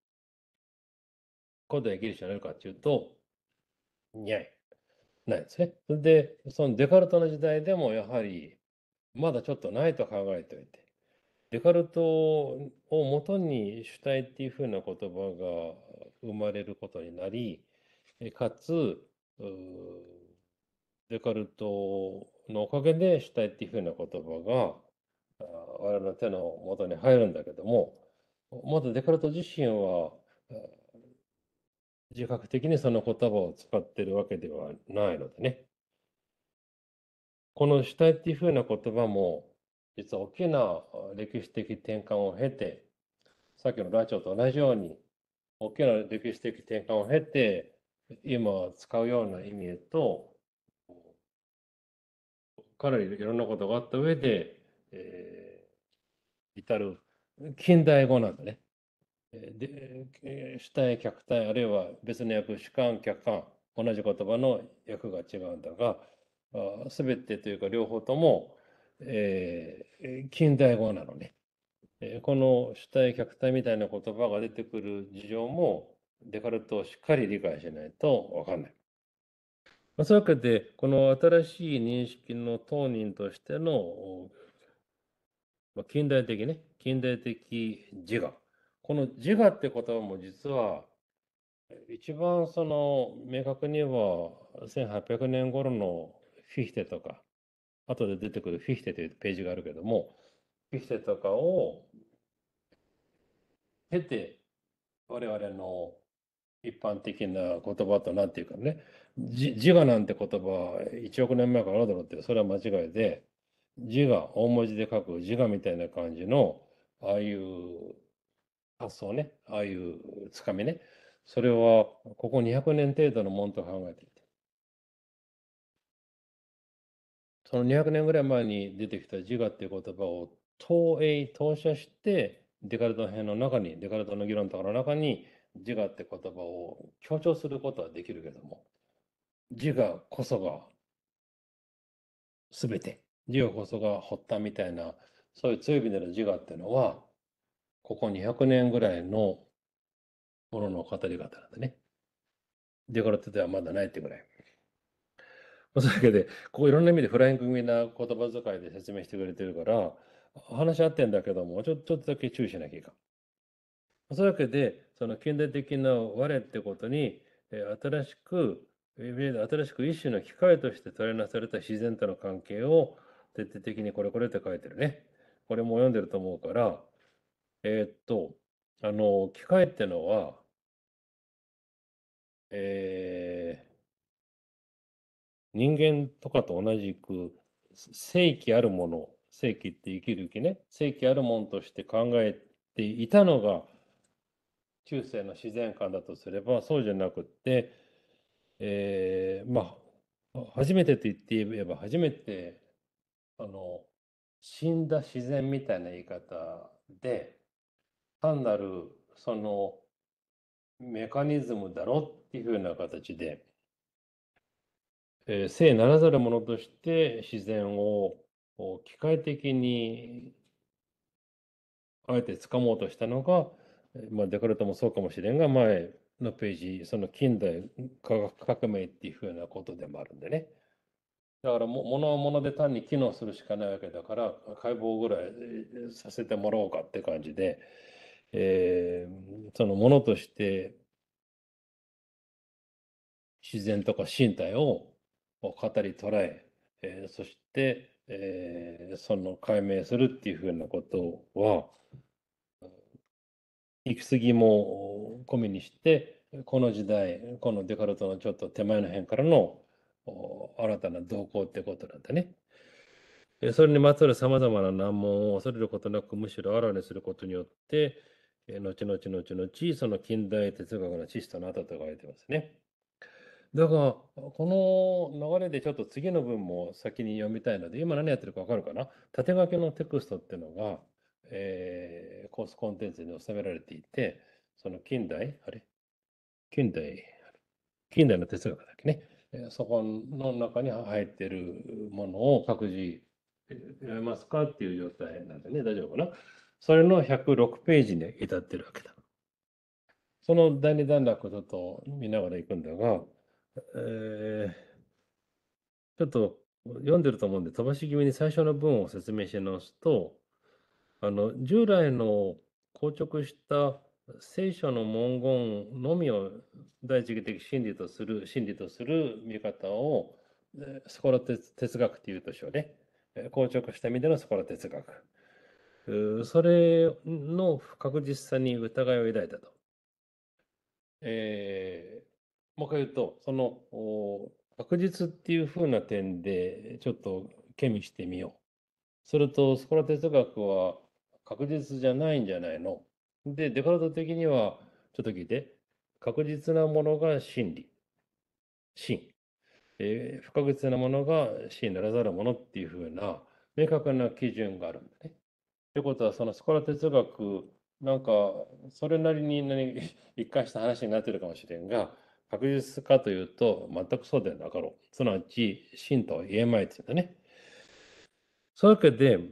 古代ギリシャにあるかっていうと、にゃい、ないですね。で、そのデカルトの時代でもやはり、まだちょっとないと考えておいて、デカルトをもとに主体っていうふうな言葉が生まれることになり、えかつ、うーデカルトのおかげで主体っていうふうな言葉があ我々の手の元に入るんだけども、まだデカルト自身はあ自覚的にその言葉を使っているわけではないのでね。この主体っていうふうな言葉も、実は大きな歴史的転換を経て、さっきのラチョと同じように、大きな歴史的転換を経て、今使うような意味へと、かなりいろんなことがあった上で、えー至る近代語なんだね。で、えー主体、客体、あるいは別の訳、主観、客観、同じ言葉の訳が違うんだが、すべてというか両方とも、えー近代語なのね。えーこの主体、客体みたいな言葉が出てくる事情も、デカルトをしっかり理解しないとわかんない。まあそういうわけで、この新しい認識の当人としてのまあ、近代的ね、近代的自我。この自我って言葉も実は、一番その明確にはせんはっぴゃくねん頃のフィヒテとか、後で出てくるフィヒテというページがあるけども、フィヒテとかを経て、我々の一般的な言葉となんていうかね、じ自我なんて言葉はいちおく年前からあるだろうって、それは間違いで、自我、大文字で書く自我みたいな感じの、ああいう発想ね、ああいうつかみね、それはここにひゃくねん程度のものと考えていて、そのにひゃくねんぐらい前に出てきた自我っていう言葉を投影、投射して、デカルト編の中に、デカルトの議論とかの中に自我って言葉を強調することはできるけども、自我こそが全て、自我こそが発端みたいな、そういう強い意味での自我っていうのは、ここにひゃくねんぐらいのものの語り方なんでね。デカルトではまだないってぐらい。そういうわけで、ここいろんな意味でフライング気味な言葉遣いで説明してくれてるから、話し合ってんだけども、ちょ、ちょっとだけ注意しなきゃいかん。そういうわけで、その近代的な我ってことに、えー新しく、えー新しく一種の機械として捉えなされた自然との関係を徹底的にこれこれって書いてるね。これも読んでると思うから、えーっと、あの、機械ってのは、えー人間とかと同じく生気あるもの、生気って生きる気ね、生気あるものとして考えていたのが中世の自然観だとすれば、そうじゃなくって、えーまあ、初めてと言って言えば、初めて、あの、死んだ自然みたいな言い方で、単なる、その、メカニズムだろっていうふうな形で、えー生ならざるものとして自然をこう機械的にあえて掴もうとしたのが、えーまあ、デカルトもそうかもしれんが、前のページ、その近代科学革命っていうふうなことでもあるんでね。だからも、ものはもので単に機能するしかないわけだから、解剖ぐらいえーさせてもらおうかって感じで、えーそのものとして自然とか身体を語り捉え、えーそして、えーその解明するっていうふうなことは、行き過ぎも込みにして、この時代、このデカルトのちょっと手前の辺からのお新たな動向ってことなんだね。えそれにまつわるさまざまな難問を恐れることなく、むしろあらわにすることによって、え後々後々、その近代哲学の知識となったと書いてますね。だから、この流れでちょっと次の文も先に読みたいので、今何やってるか分かるかな。縦書きのテクストっていうのが、えーコースコンテンツに収められていて、その近代、あれ近代、近代の哲学だっけね。えーそこの中に入っているものを各自えー読めますかっていう状態なんでね、大丈夫かな。それのひゃくろくページに至ってるわけだ。その第二段落をちょっと見ながら行くんだが、えーちょっと読んでると思うんで、飛ばし気味に最初の文を説明し直すと、あの従来の硬直した聖書の文言のみを第一義的真理とする、真理とする見方を、えスコラ哲哲学っていうとしょうね。え硬直した意味でのスコラ哲学。うーそれの不確実さに疑いを抱いたと。えーもう一回言うと、そのお確実っていう風な点でちょっと加味してみよう。すると、スコラ哲学は確実じゃないんじゃないの。で、デカルト的には、ちょっと聞いて、確実なものが真理、真。えー不確実なものが真ならざるものっていう風な明確な基準があるんだね。ということは、そのスコラ哲学、なんか、それなりに何一貫した話になってるかもしれんが、確実かというと、全くそうではなかろう。すなわち、真とは言えまいっていうんだね。そういうわけで、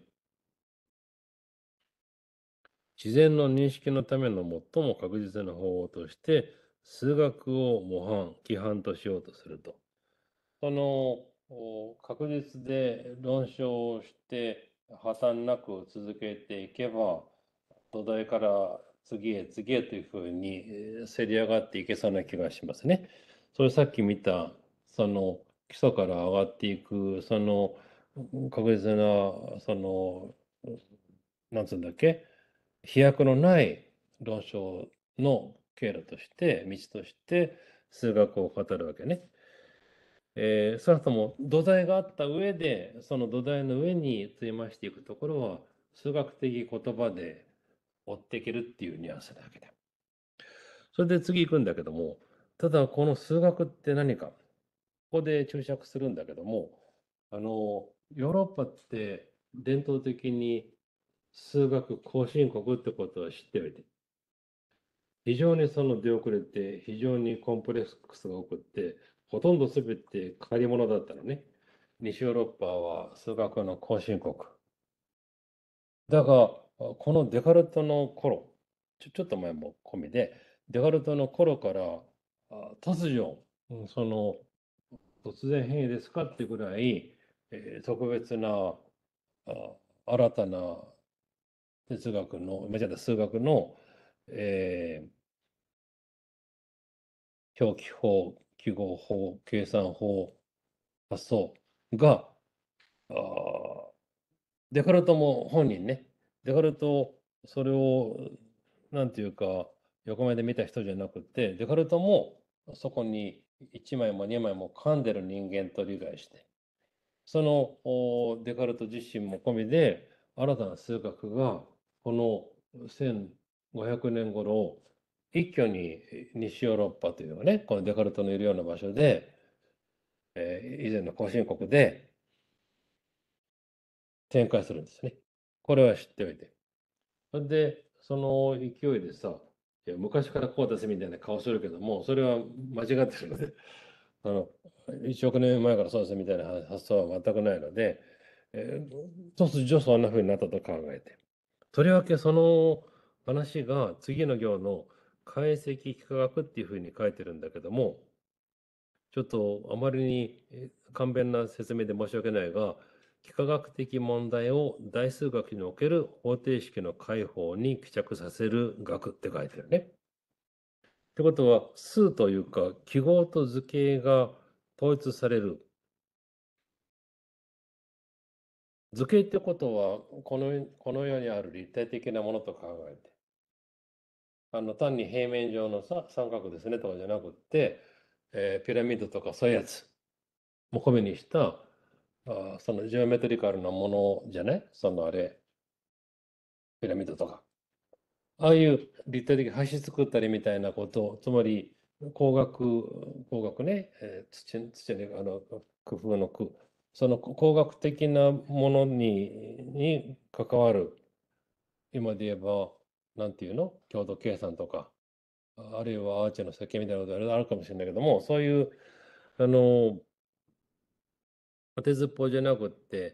自然の認識のための最も確実な方法として、数学を模範、規範としようとすると。そのお確実で論証をして破綻なく続けていけば、土台から次へ次へというふうにえーせり上がっていけそうな気がしますね。それさっき見た、その基礎から上がっていく、その確実な、その、なんつうんだっけ、飛躍のない論証の経路として、道として数学を語るわけね。えー、少なくとも土台があった上で、その土台の上に積み増していくところは、数学的言葉で追っていけるっていうニュアンスなわけだ。それで次行くんだけども、ただこの数学って何か、ここで注釈するんだけども、あの、ヨーロッパって伝統的に数学後進国ってことは知っておいて、非常にその出遅れて、非常にコンプレックスが多くって、ほとんど全て借り物だったのね。西ヨーロッパは数学の後進国。だが、このデカルトの頃、ちょ、ちょっと前も込みで、デカルトの頃から、あ突如、うんその、突然変異ですかってぐらい、えー特別な、あ新たな哲学の、まあじゃない数学の、えー表記法、記号法、計算法、発想が、あーデカルトも本人ね、デカルト、それを、なんていうか、横目で見た人じゃなくて、デカルトもそこにいちまいもにまいも噛んでる人間と理解して、そのおデカルト自身も込みで、新たな数学が、このせんごひゃくねん頃、一挙に西ヨーロッパというかね、このデカルトのいるような場所で、えー以前の後進国で展開するんですね。これは知っておいて。それで、その勢いでさ、いや昔からこうですみたいな顔するけども、それは間違ってるので、あの、いちおく年前からそうですみたいな発想は全くないので、えー突如そんな風になったと考えて。とりわけその話が次の行の解析幾何学っていう風に書いてるんだけども、ちょっとあまりにえ簡便な説明で申し訳ないが、幾何学的問題を代数学における方程式の解法に帰着させる学って書いてるね。ってことは、数というか記号と図形が統一される。図形ってことは、この、この世にある立体的なものと考えて、あの単に平面上のさ三角ですねとかじゃなくって、えーピラミッドとかそういうやつも込みにしたあそのジオメトリカルなものじゃないそのあれ、ピラミッドとか。ああいう立体的橋作ったりみたいなこと、つまり工学、工学ね、えー土、土に、あの、工夫の工、その工学的なものに、に関わる、今で言えば、なんていうの強度計算とか、あるいはアーチの設計みたいなことがあるかもしれないけども、そういう、あの、当てずっぽうじゃなくって、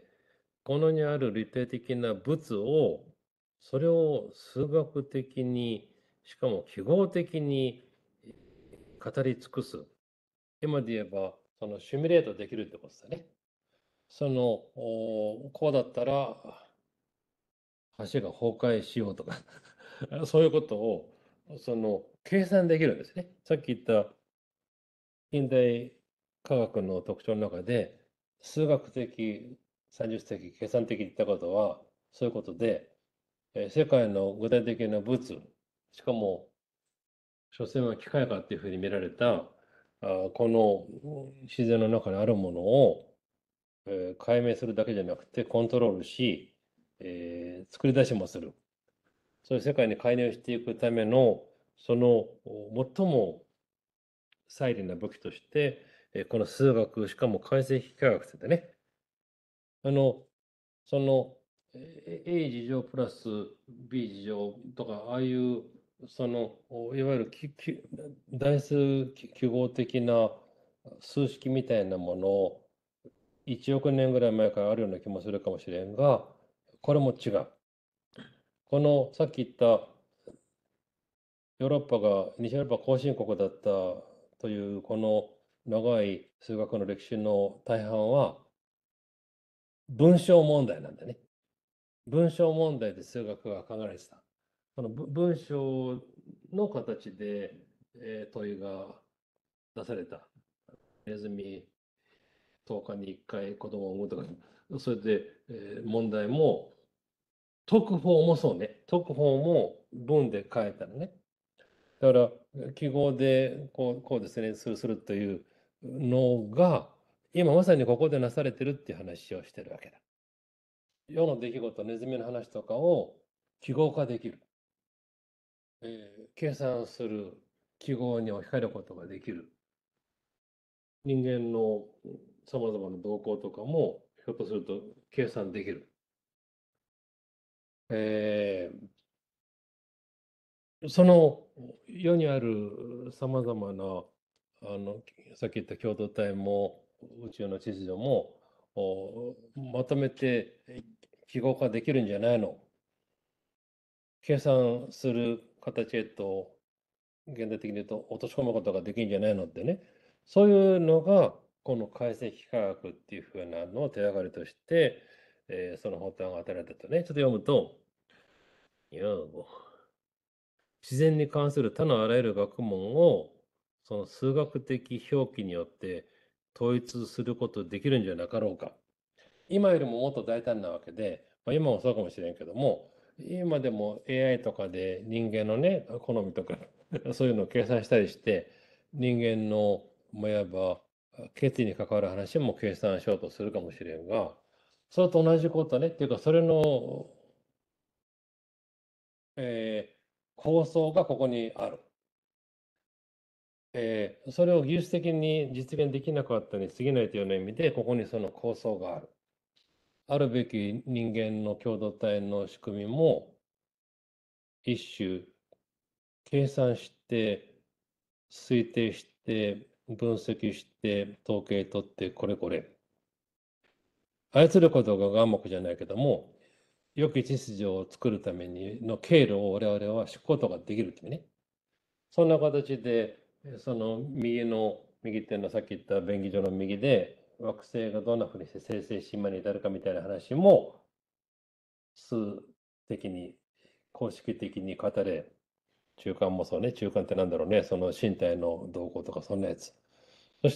この世にある立体的な物を、それを数学的に、しかも記号的に語り尽くす。今で言えば、そのシミュレートできるってことだね。その、おこうだったら、橋が崩壊しようとかそういうことを、その、計算できるんですね。さっき言った近代科学の特徴の中で、数学的、算術的、計算的って言ったことは、そういうことで、えー世界の具体的な物、しかも、所詮は機械化っていうふうに見られた、あこのうん自然の中にあるものを、えー解明するだけじゃなくて、コントロールし、えー作り出しもする。そういう世界に介入していくための、その最も犀利な武器として、えーこの数学、しかも解析幾何学ってね、あの、その、え A 事乗プラス B 事乗とか、ああいう、その、いわゆるきき代数記号的な数式みたいなものをいちおく年ぐらい前からあるような気もするかもしれんが、これも違う。このさっき言ったヨーロッパが、西ヨーロッパ後進国だったというこの長い数学の歴史の大半は文章問題なんだね。 文章問題で数学が考えられてた。そのぶ文章の形で、えー問いが出された。ネズミとおかにいっかい子供を産むとか、それで、えー問題も解く方もそうね。解く方も文で書いたのね。だから、記号でこう、こうですね、するするというのが、今まさにここでなされてるっていう話をしてるわけだ。世の出来事、ネズミの話とかを記号化できる。えー計算する記号に置き換えることができる。人間のさまざまな動向とかも、ひょっとすると計算できる。えーその世にあるさまざまなあのさっき言った共同体も宇宙の秩序もおまとめて記号化できるんじゃないの。計算する形へと現代的に言うと落とし込むことができるんじゃないのってね。そういうのがこの解析科学っていうふうなのを手がかりとして、えーその発端が与えられたとね。ちょっと読むと「いや自然に関する他のあらゆる学問をその数学的表記によって統一することできるんじゃなかろうか。今よりももっと大胆なわけで、まあ、今もそうかもしれんけども、今でも エーアイ とかで人間のね、好みとかそういうのを計算したりして、人間の、まあいわば決意に関わる話も計算しようとするかもしれんが、それと同じことね、っていうか、それの、えー構想がここにある。えーそれを技術的に実現できなかったに過ぎないというような意味で、ここにその構想がある。あるべき人間の共同体の仕組みも、一種計算して、推定して、分析して、統計取って、これこれ。操ることが眼目じゃないけども、良き秩序を作るためにの経路を我々は敷くことができるってね。そんな形で、その右の、右手のさっき言った便宜上の右で、惑星がどんなふうにして生成し今に至るかみたいな話も、数的に、公式的に語れ、中間もそうね、中間ってなんだろうね、その身体の動向とかそんなやつ。そして、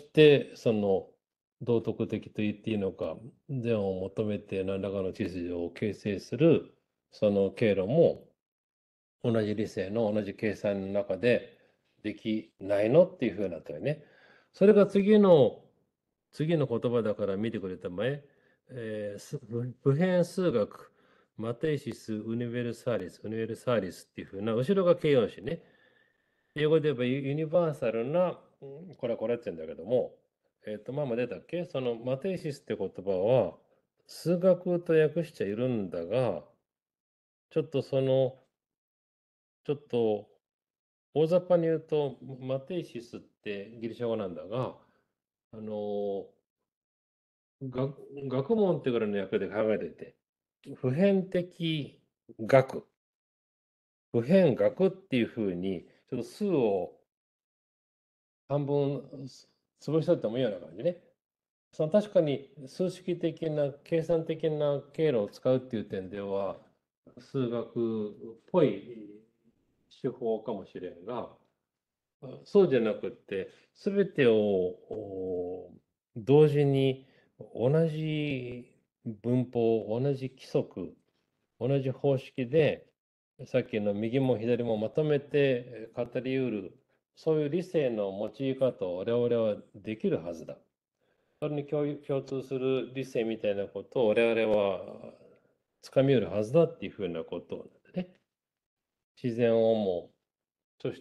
その道徳的と言っていいのか、善を求めて何らかの秩序を形成する、その経路も、同じ理性の同じ計算の中でできないのっていうふうになったよね。それが次の、次の言葉だから見てくれたまえ、えー普遍数学、マテイシス・ウニベルサリス、ウニベルサリスっていうふうな、後ろが形容詞ね。英語で言えばユニバーサルな、うんこれはこれって言うんだけども、えっと、まあまあ出たっけそのマテイシスって言葉は、数学と訳しちゃいるんだが、ちょっとその、ちょっと大雑把に言うと、マテイシスってギリシャ語なんだが、あの、学学問ってぐらいの訳で考えていて、普遍的学、普遍学っていうふうに、ちょっと数を半分潰しとってもいいような感じね。その確かに数式的な計算的な経路を使うっていう点では数学っぽい手法かもしれんが、そうじゃなくって全てを同時に同じ文法、同じ規則、同じ方式でさっきの右も左もまとめて語りうる、そういう理性の用い方を我々はできるはずだ。それに共有共通する理性みたいなことを我々はつかみ得るはずだっていうふうなことなんでね。自然をも、そして、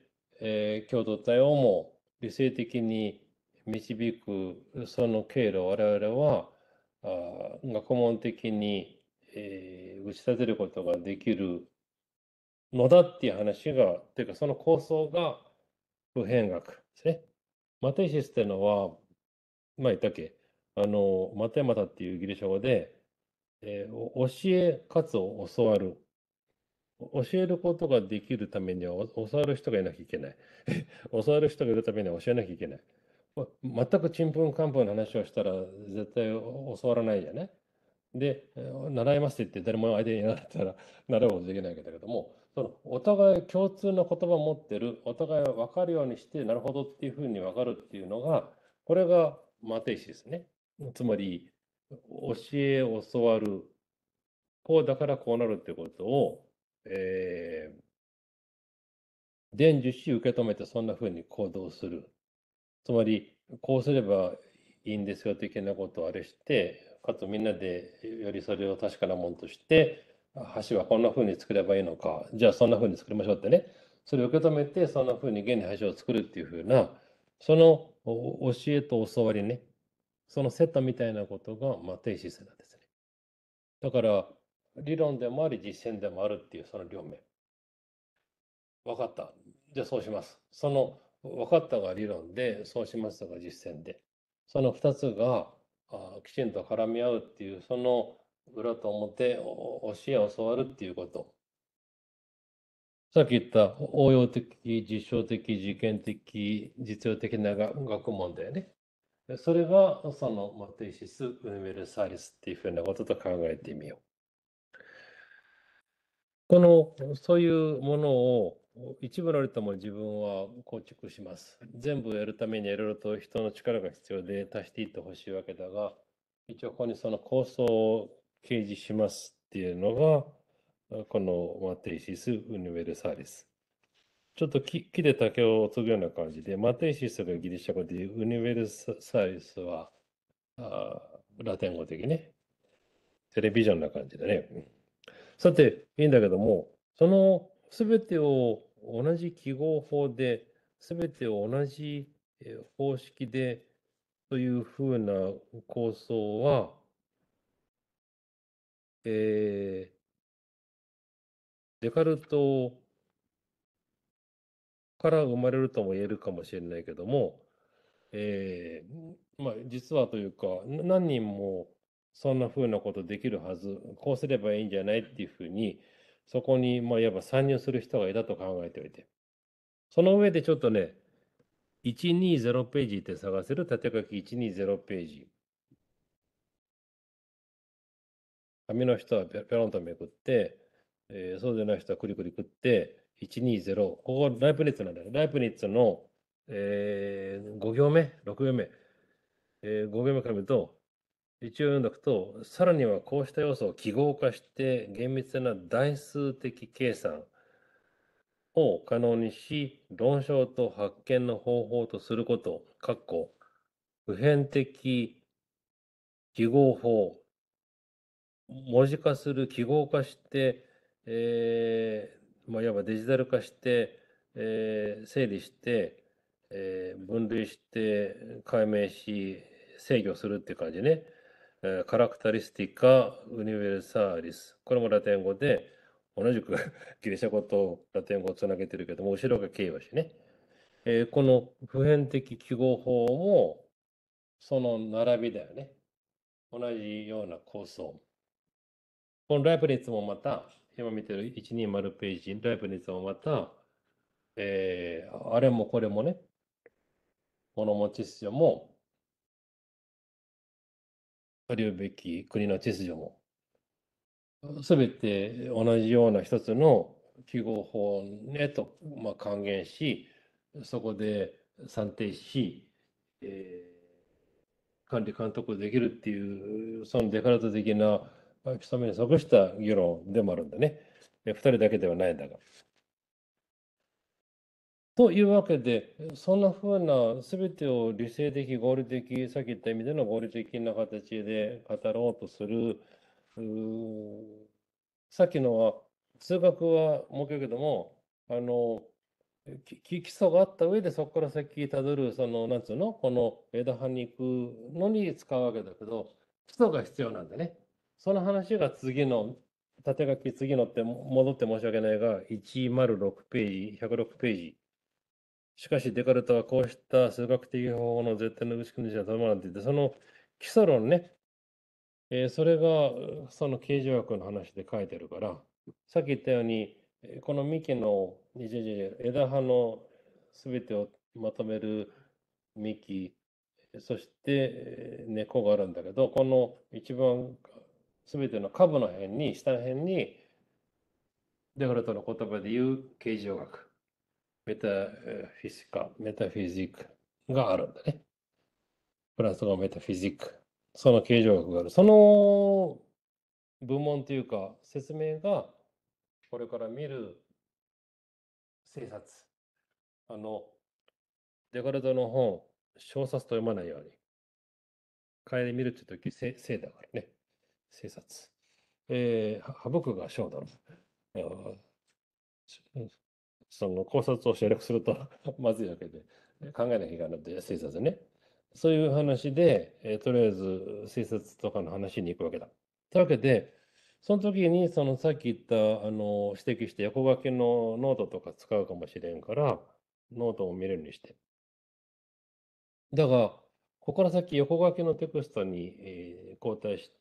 えー共同体をも理性的に導くその経路を我々はあ学問的に、えー打ち立てることができるのだっていう話が、というかその構想が普遍学ですね。マテイシスっていうのは、まあ言ったっけ、あの、マテマタっていうギリシャ語で、えーお教えかつを教わる。教えることができるためにはお教わる人がいなきゃいけない。教わる人がいるためには教えなきゃいけない。ま全くちんぷんかんぷんの話をしたら絶対教わらないじゃない。 で、習いますって言って誰も相手にいなかったら習うことできないわけだけども、そのお互い共通の言葉を持ってる、お互い分かるようにして、なるほどっていうふうに分かるっていうのが、これがマテイシですね。つまり、教え、教わる、こうだからこうなるってことを、えー伝授し受け止めてそんなふうに行動する。つまり、こうすればいいんですよ的なことをあれして、かつみんなでよりそれを確かなものとして、橋はこんなふうに作ればいいのか、じゃあそんなふうに作りましょうってね、それを受け止めて、そんなふうに現に橋を作るっていうふうな、その教えと教わりね、そのセットみたいなことがマテイシスなんですね。だから、理論でもあり実践でもあるっていうその両面。分かった。じゃあそうします。その分かったが理論で、そうしますが実践で。そのふたつがあきちんと絡み合うっていう、その裏と表、お教え、教わるっていうこと。さっき言った応用的、実証的、実験的、実用的なが学問だよね。それがそのマテイシス・ウニベルサリスっていうふうなことと考えてみよう。この、そういうものを一部のりとも自分は構築します。全部やるためにいろいろと人の力が必要で足していってほしいわけだが、一応ここにその構想を掲示しますっていうのが、このマテイシス・ウニベルサリス。ちょっと木木で竹を継ぐような感じで、マテイシスがギリシャ語で、ウニベルサリスはあラテン語的ね。テレビジョンな感じだね。さて、いいんだけども、そのすべてを同じ記号法で、すべてを同じえー方式でというふうな構想は、えーデカルトから生まれるとも言えるかもしれないけども、えーまあ、実はというか、な何人もそんなふうなことできるはず、こうすればいいんじゃないっていうふうに、そこに、まあ、いわば参入する人がいたと考えておいて。その上でちょっとね、いちにーぜろページって探せる縦書きいちにーぜろページ。紙の人はペペロンとめくって、えーそうでない人はクリクリくって、いちにーぜろ。ここライプニッツなんだよ。ライプニッツの、えーご行目、ろく行目、えーご行目から見ると、一応読んだくと、さらにはこうした要素を記号化して厳密な代数的計算を可能にし、論証と発見の方法とすること、括弧普遍的記号法、文字化する、記号化して、えーまあ、いわばデジタル化して、えー整理して、えー分類して、解明し、制御するっていう感じね。えーカラクタリスティカ・ウニベルサーリス。これもラテン語で、同じくギリシャ語とラテン語をつなげてるけども、後ろが形容詞ね。えーこの普遍的記号法も、その並びだよね。同じような構想。このライプニッツもまた、今見てるいちにーぜろページ、ライプニッツもまた、えーあれもこれもね、この持秩序も、あるべき国の秩序も、すべて同じような一つの記号法へと、まあ、還元し、そこで算定し、えー管理監督できるっていう、そのデカルト的な基礎に即した議論でもあるんだね。ふたりだけではないんだが。というわけで、そんなふうな全てを理性的、合理的、さっき言った意味での合理的な形で語ろうとする、うーさっきのは、数学はもう一回言うけども、あの、きき基礎があった上でそこから先たどる、その、なんつうの、この枝葉に行くのに使うわけだけど、基礎が必要なんだね。その話が次の、縦書き次のって戻って申し訳ないが、ひゃくろくページ、ひゃくろくページ。しかしデカルトはこうした数学的方法の絶対の打ち組みじゃとどまらんって言って、その基礎論ね、えーそれがその形状学の話で書いてるから、さっき言ったように、えーこの幹のいやいやいや枝葉のすべてをまとめる幹、そしてえー根っこがあるんだけど、この一番すべての下部の辺に、下の辺に、デカルトの言葉で言う形状学、メタフィジカ、メタフィジックがあるんだね。フランス語メタフィジック。その形状学がある。その部門というか、説明が、これから見る生殺。あの、デカルトの本、小冊と読まないように。帰り見るって時、生生だからね。生殺。えー、省くが小だろ。その考察を省略するとまずいわけで、考えなきゃいけないので、生殺ね。そういう話で、えーとりあえず生殺とかの話に行くわけだ。というわけで、その時に、そのさっき言った、あの、指摘して横書きのノートとか使うかもしれんから、ノートを見れるようにして。だが、ここから先横書きのテクストに、えー交代して、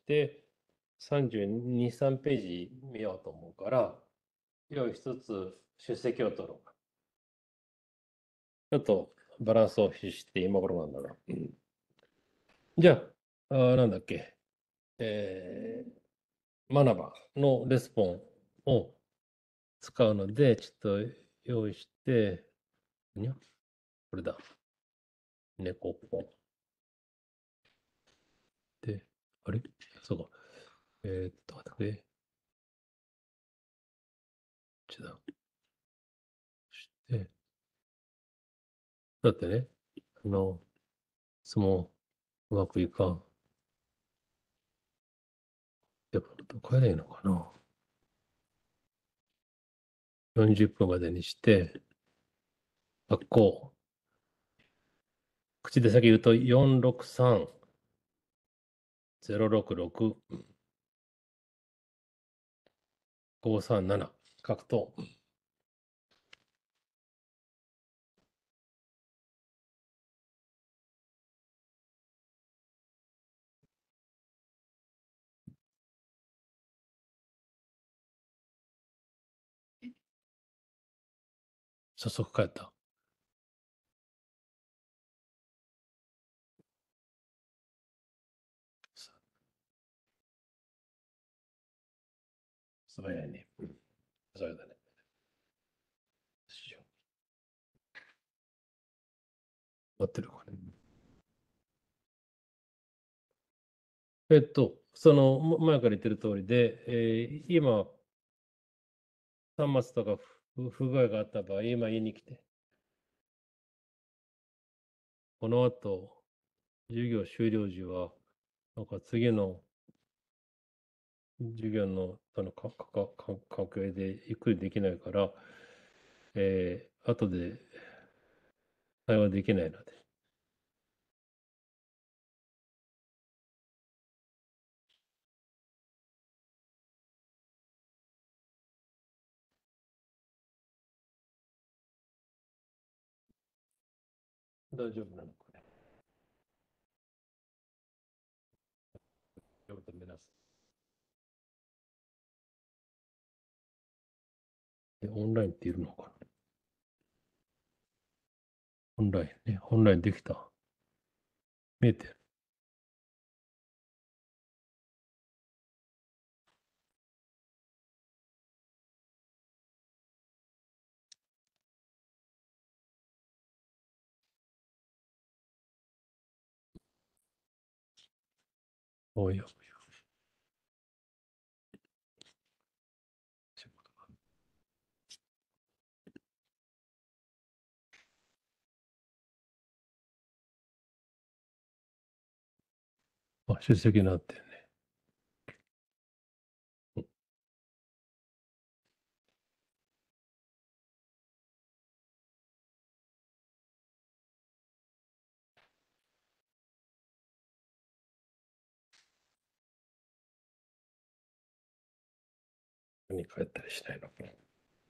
さんじゅうに、さんページ見ようと思うから、用意しつつ出席を取ろう。ちょっとバランスを必して今頃なんだな。うん、じゃあ、あーなんだっけ、えー、マナバのレスポンを使うので、ちょっと用意して、にゃこれだ。猫ポン。で、あれそうか。えー、っと、待ってくれ。こっちだ。そして、だってね、あの、質問うまくいかん。やっぱ、どこやでいいのかな。よんじゅっぷんまでにして、発行。口で先言うとよんろくさん、ゼロろくろく、ごさんなな、格闘。早速帰った。素早いね。うん。それだね。合ってるかね。えっと、その前から言ってる通りで、えー今、端末とか不不具合があった場合、今家に来て、この後、授業終了時は、なんか次の授業のそのかかか関係でゆっくりできないから、えー、後で対話できないので。大丈夫なのかね。よく皆さん。オンラインっているのかな。オンラインね。オンラインできた。見えてる。おやおや。あ、出席になってるね。何帰ったりしないのかな。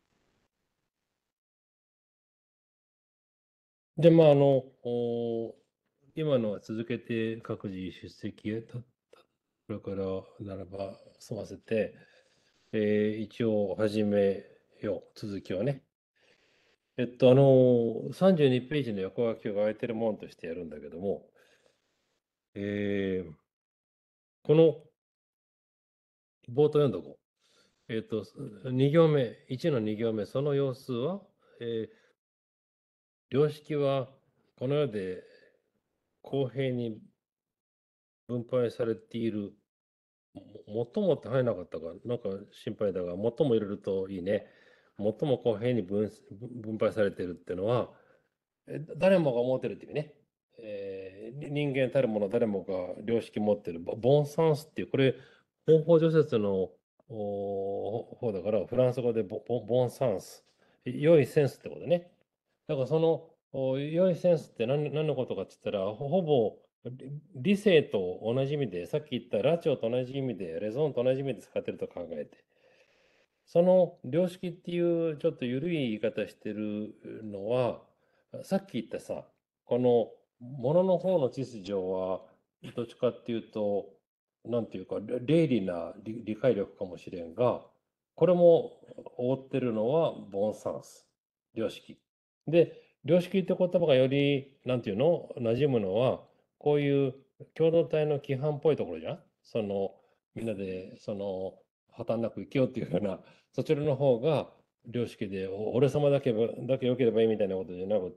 で、まあ、あの、お今のは続けて各自出席だった。これからならば済ませて、えー一応始めよう。続きをね。えっと、あの、さんじゅうにページの横書きが空いてるもんとしてやるんだけども、えーこの冒頭読んどこう。えっ、と、に行目、いちのに行目、その様子は、えー良識はこの世で公平に分配されている。も最もって入らなかったか、なんか心配だが、最も入れるといいね。最も公平に分分配されているっていうのは、え誰もが思ってるっていうね。えー人間たるもの誰もが良識持ってる。ボボンサンスっていう、これ、方法除説のお方だから、フランス語でボボボンサンス。良いセンスってことね。だからそのお良いセンスって何何のことかって言ったら、ほほぼ理理性と同じ意味で、さっき言ったラチオと同じ意味で、レゾンと同じ意味で使ってると考えて。その良識っていうちょっと緩い言い方してるのは、さっき言ったさ、この物の方の秩序は、どっちかっていうと、なんていうか、れ鋭利な理理解力かもしれんが、これも覆ってるのはボンサンス、良識。で、良識って言葉がより、なんていうの、馴染むのは、こういう共同体の規範っぽいところじゃん。その、みんなで、その、破綻なく生きようっていうような、そちらの方が良識で、お俺様だけばだけ良ければいいみたいなことじゃなくって、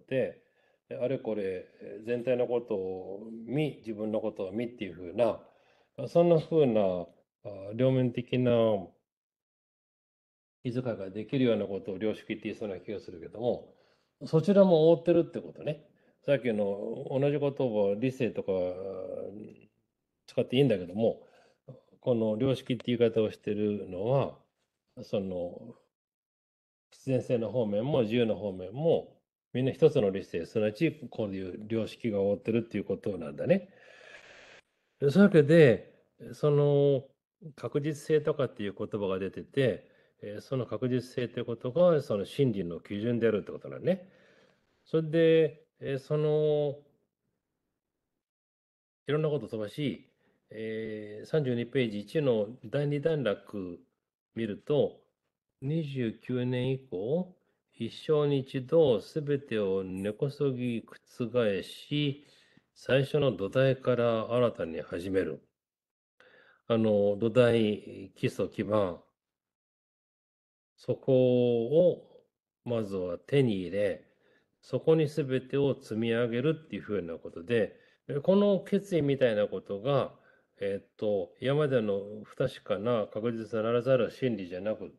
あれこれ全体のことを見、自分のことを見っていうふうな、そんなふうなあ両面的な気遣いができるようなことを良識って言いそうな気がするけども、そちらも覆ってるってことね。さっきの同じ言葉を理性とか使っていいんだけども、この良識って言い方をしてるのは、その必然性の方面も自由の方面もみんな一つの理性、すなわちこういう良識が覆ってるっていうことなんだね。そういうわけで、その確実性とかっていう言葉が出てて、えーその確実性ということがその真理の基準であるってことなんね。それで、えーそのいろんなこと飛ばし、えーさんじゅうにページいちのだいに段落見ると、にじゅうきゅうねん以降、一生に一度すべてを根こそぎ覆し、最初の土台から新たに始める。あの、土台、基礎、基盤、そこをまずは手に入れ、そこに全てを積み上げるっていうふうなことで、この決意みたいなことが、えっと、今までの不確かな確実ならざる真理じゃなくって、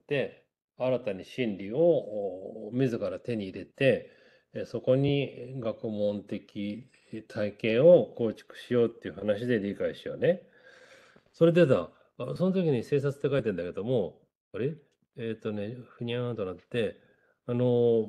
新たに真理を自ら手に入れて、そこに学問的体系を構築しようっていう話で理解しようね。それでだ、あその時に生殺って書いてんだけども、あれえっとね、ふにゃーんとなって、あの、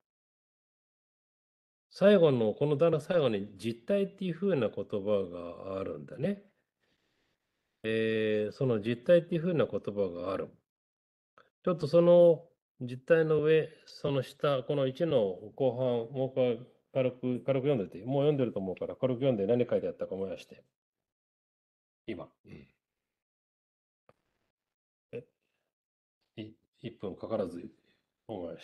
最後の、この段の最後に実体っていう風な言葉があるんだね。えーその実体っていう風な言葉がある。ちょっとその実体の上、その下、このいちの後半、もう一回軽く、軽く読んでて、もう読んでると思うから軽く読んで何書いてあったか思い出して。今。うんえ、いいっぷんかからず思い出して。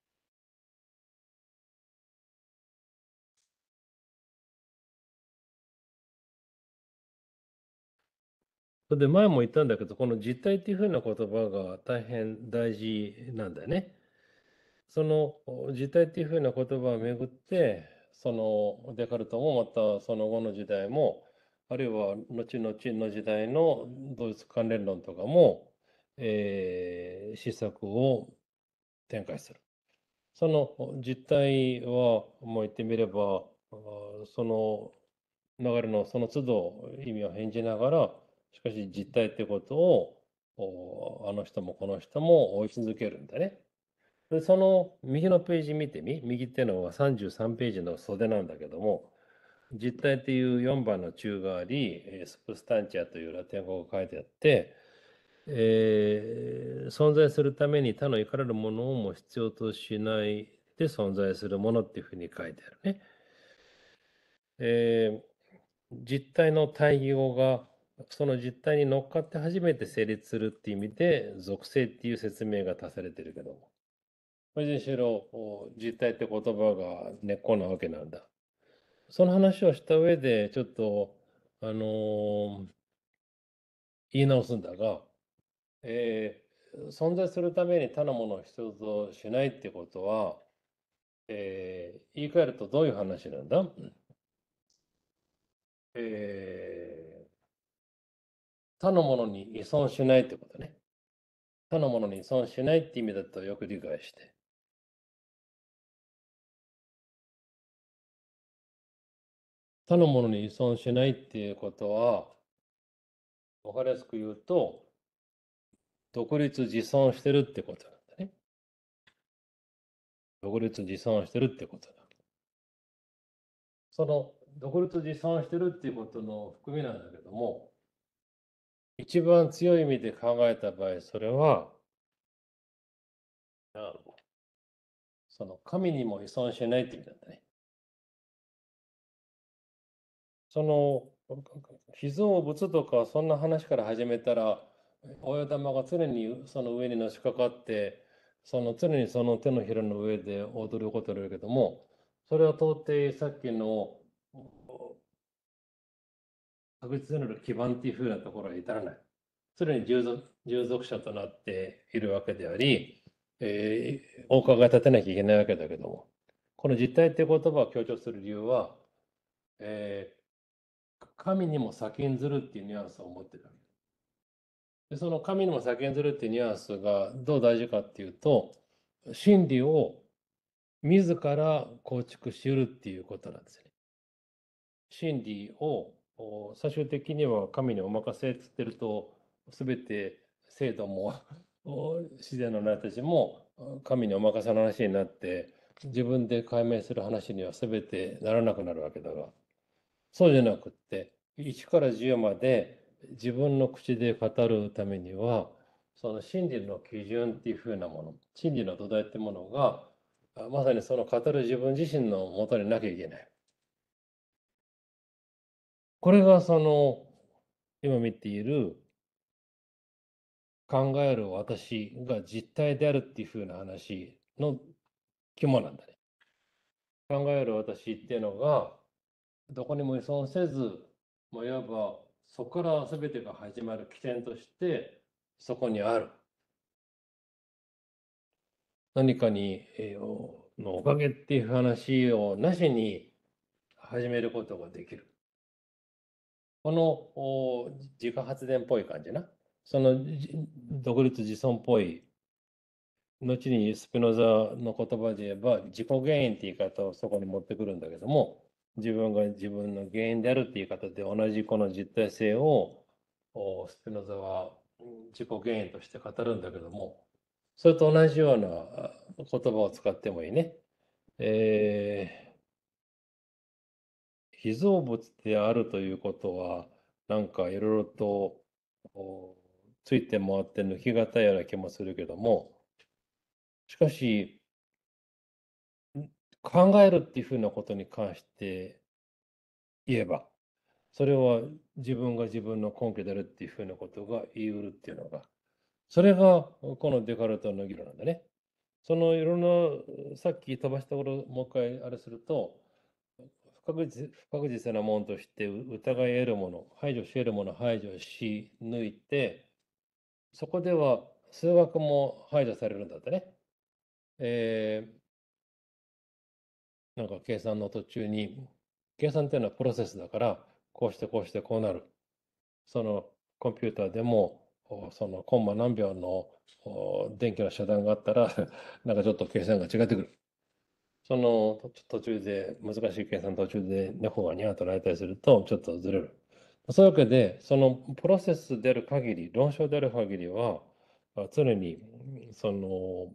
それで前も言ったんだけど、この実体っていうふうな言葉が大変大事なんだよね。その実体っていうふうな言葉をめぐって、そのデカルトもまたその後の時代も、あるいは後々の時代の同一関連論とかも、えー、施策を展開する。その実態は、もう言ってみれば、あその流れのその都度意味を変じながら、しかし実態ってことを、おあの人もこの人も追い続けるんだね。で、その右のページ見てみ、右っていうのはさんじゅうさんページの袖なんだけども、実体っていうよんばんの中があり、えースプスタンチアというラテン語が書いてあって、えー存在するために他のいかなるものをも必要としないで存在するものっていうふうに書いてあるね。えー実体の対義語がその実体に乗っかって初めて成立するっていう意味で属性っていう説明が足されてるけども、いずれにしろお実体って言葉が根っこなわけなんだ。その話をした上でちょっとあのー言い直すんだが、 えー存在するために他のものを必要としないってことは、えー言い換えるとどういう話なんだ？えー他のものに依存しないってことね。他のものに依存しないって意味だとよく理解して。他のものに依存しないっていうことは、わかりやすく言うと、独立自尊してるってことなんだね。独立自尊してるってことだ。その独立自尊してるっていうことの含みなんだけども、一番強い意味で考えた場合、それは、あのその神にも依存しないって意味なんだね。その被造物とかそんな話から始めたら、親玉が常にその上にのしかかって、その常にその手のひらの上で踊ることになるけども、それは到底さっきの確実なる基盤っていうふうなところは至らない。常に従属従属者となっているわけであり、えー、お伺い立てなきゃいけないわけだけども、この実体っていう言葉を強調する理由は、えー神にも先んずるっていうニュアンスを持ってるわけで、その神にも先んずるっていうニュアンスがどう大事かっていうと、真理を自ら構築しうるっていうことなんですね。真理を最終的には神にお任せっつってると、全て制度も自然の成り立ちも神にお任せの話になって、自分で解明する話には全てならなくなるわけだが、そうじゃなくって、いちからじゅうまで自分の口で語るためには、その真理の基準っていうふうなもの、真理の土台っていうものが、まさにその語る自分自身のもとになきゃいけない。これがその今見ている考える私が実体であるっていうふうな話の肝なんだね。考える私っていうのがどこにも依存せず、まあ、いわばそこから全てが始まる起点としてそこにある。何かに、えーのおかげっていう話をなしに始めることができる。このお自家発電っぽい感じな。その独立自尊っぽい、後にスピノザの言葉で言えば自己原因って言い方をそこに持ってくるんだけども、自分が自分の原因であるって言い方で同じこの実体性をスピノザは自己原因として語るんだけども、それと同じような言葉を使ってもいいね。えー、被造物であるということは、なんかいろいろとついて回って抜きがたいような気もするけども、しかし、考えるっていうふうなことに関して言えば、それは自分が自分の根拠であるっていうふうなことが言い得るっていうのが、それがこのデカルトの議論なんだね。そのいろんな、さっき飛ばしたところ、もう一回あれすると、不確実不確実なものとして疑い得るもの、排除し得るものを排除し抜いて、そこでは数学も排除されるんだってね。えーなんか計算の途中に、計算っていうのはプロセスだから、こうしてこうしてこうなる。そのコンピューターでも、そのコンマ何秒の電気の遮断があったら、なんかちょっと計算が違ってくる。その途中で、難しい計算途中で猫がニャーと鳴いたりすると、ちょっとずれる。そういうわけで、そのプロセスである限り、論証である限りは、常に、その、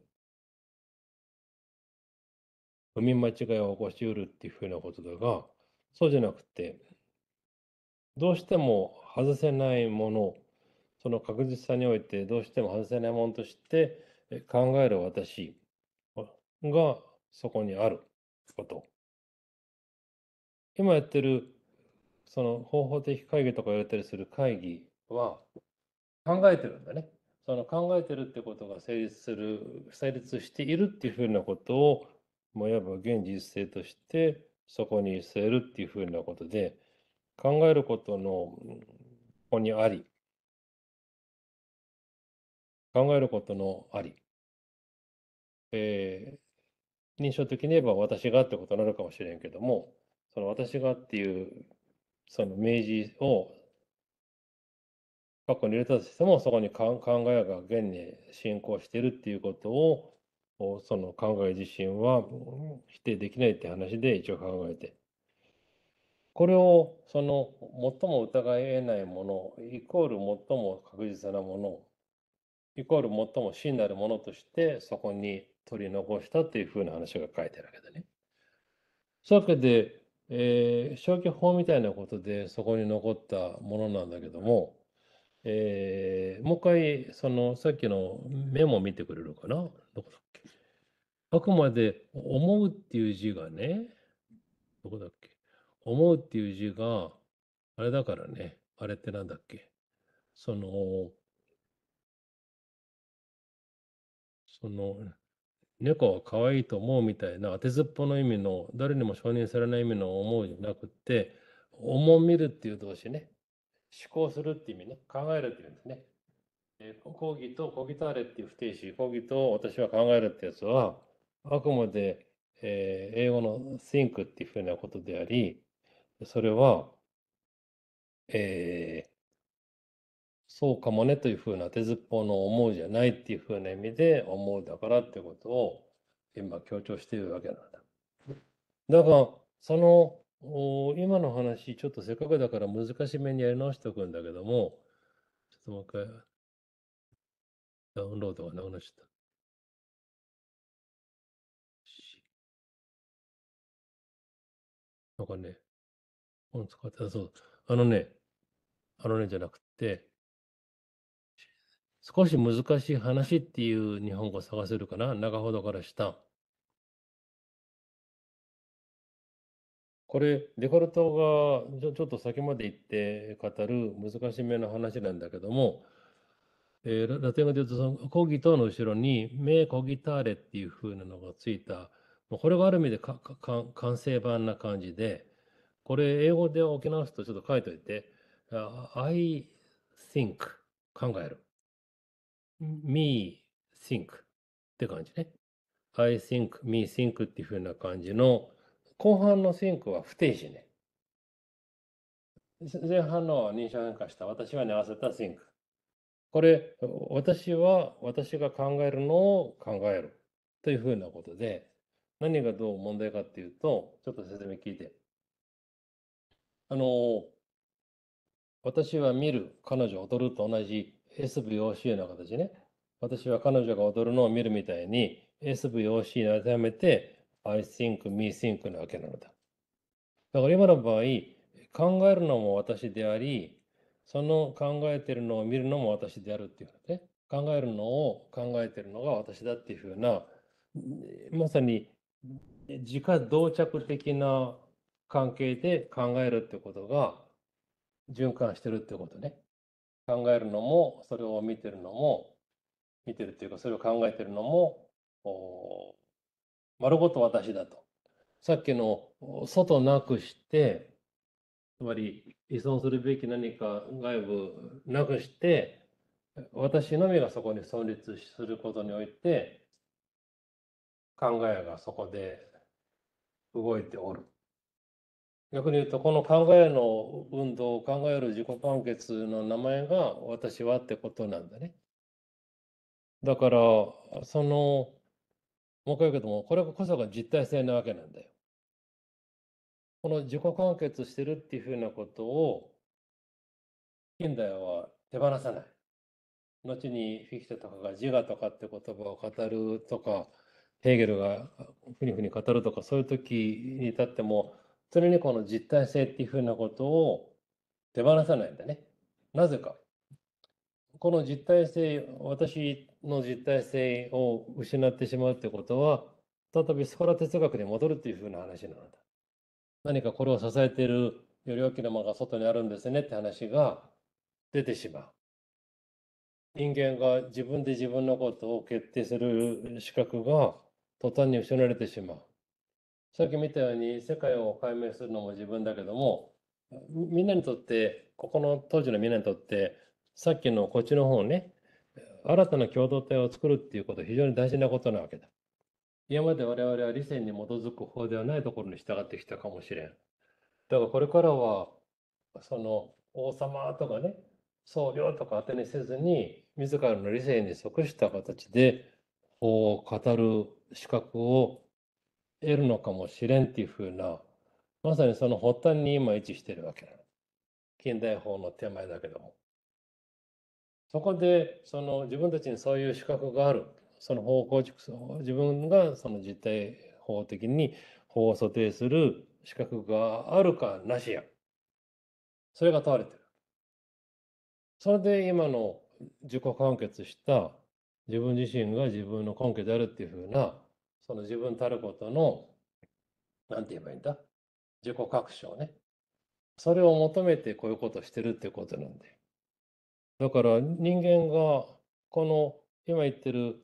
踏み間違いを起こしうるっていうふうなことだが、そうじゃなくて、どうしても外せないもの、その確実さにおいてどうしても外せないものとして考える私がそこにあること。今やってるその方法的会議とか言われたりする会議は考えてるんだね。その考えてるってことが成立する、成立しているっていうふうなことを、もういわば現実性としてそこに据えるっていうふうなことで、考えることのここにあり、 考えることのあり、えー、認証的に言えば私がってことになるかもしれんけども、その私がっていうその明示を過去に入れたとしても、そこに考えが現に進行しているっていうことを、その考え自身は否定できないって話で一応考えて、これをその最も疑い得ないもの、イコール最も確実なもの、イコール最も真なるものとしてそこに取り残したというふうな話が書いてあるわけだね。そういうわけで、えー消去法みたいなことでそこに残ったものなんだけども、えーもう一回そのさっきのメモ見てくれるかな、どこだっけ。あくまで思うっていう字がね、どこだっけ。思うっていう字があれだからね、あれってなんだっけ。その、その猫は可愛いと思うみたいな当てずっぽの意味の誰にも承認されない意味の思うじゃなくて、思みるっていう動詞ね、思考するっていう意味ね、考えるっていうんですね。えー講義とコギターレっていう不定詞、講義と私は考えるってやつは、あくまで、えー英語の think っていうふうなことであり、それは、えーそうかもねというふうな当てずっぽうの思うじゃないっていうふうな意味で思うだからってことを今強調しているわけなんだ。だから、その、お今の話、ちょっとせっかくだから難しめにやり直しておくんだけども、ちょっともう一回、ダウンロードがなくなっちゃった。なんかね、本使って、あ、そう、あのね、あのねじゃなくて、少し難しい話っていう日本語を探せるかな、長ほどから下。これ、デカルトがちょちょっと先まで行って語る難しめの話なんだけども、えーララテン語で言うと、そのコギトの後ろに、メコギターレっていう風なのがついた、もうこれがある意味でかかか完成版な感じで、これ英語で置き直すとちょっと書いといて、あ I think 考える。me think って感じね。I think, me think っていう風な感じの、後半の think は不定詞ね。前半のは認証変化した私はに合わせた think。これ、私は私が考えるのを考えるというふうなことで、何がどう問題かっていうと、ちょっと説明聞いて。あの、私は見る、彼女踊ると同じ エスブイオーシー の形ね。私は彼女が踊るのを見るみたいに エスブイオーシー に当てはめて I think, me think なわけなのだ。だから今の場合、考えるのも私であり、その考えてるのを見るのも私であるっていうね。考えるのを考えてるのが私だっていうふうな、まさに自家同着的な関係で考えるってことが循環してるってことね。考えるのも、それを見てるのも、見てるっていうか、それを考えてるのも、お丸ごと私だと。さっきの外なくして、つまり依存するべき何か外部なくして、私のみがそこに存立することにおいて、考えがそこで動いておる。逆に言うと、この考えの運動、考える自己完結の名前が私はってことなんだね。だから、その、もう一回言うけども、これこそが実体性なわけなんだよ。この自己完結してるっていうふうなことを、近代は手放さない。後にフィクテとかが自我とかって言葉を語るとか、ヘーゲルがふにふに語るとか、そういう時に至っても、常にこの実体性っていうふうなことを手放さないんだね。なぜか。この実体性、私の実体性を失ってしまうってことは、再びスコラ哲学に戻るっていうふうな話なのだ。何かこれを支えているより大きなものが外にあるんですねって話が出てしまう。人間が自分で自分のことを決定する資格が途端に失われてしまう。さっき見たように世界を解明するのも自分だけども、みんなにとって、ここの当時のみんなにとって、さっきのこっちの方ね、 新たな共同体を作るっていうことは非常に大事なことなわけだ。今まで我々は理性に基づく法ではないところに従ってきたかもしれん。だからこれからは、その王様とかね、僧侶とか当てにせずに、自らの理性に即した形で法を語る資格を得るのかもしれんっていうふうな、まさにその発端に今位置しているわけなの。近代法の手前だけども。そこでその自分たちにそういう資格がある。その法を構築、自分がその実体法的に法を想定する資格があるかなしや。それが問われてる。それで今の自己完結した自分自身が自分の根拠であるっていうふうな、その自分たることの、なんて言えばいいんだ、自己確証ね。それを求めてこういうことをしてるっていうことなんで。だから人間がこの今言ってる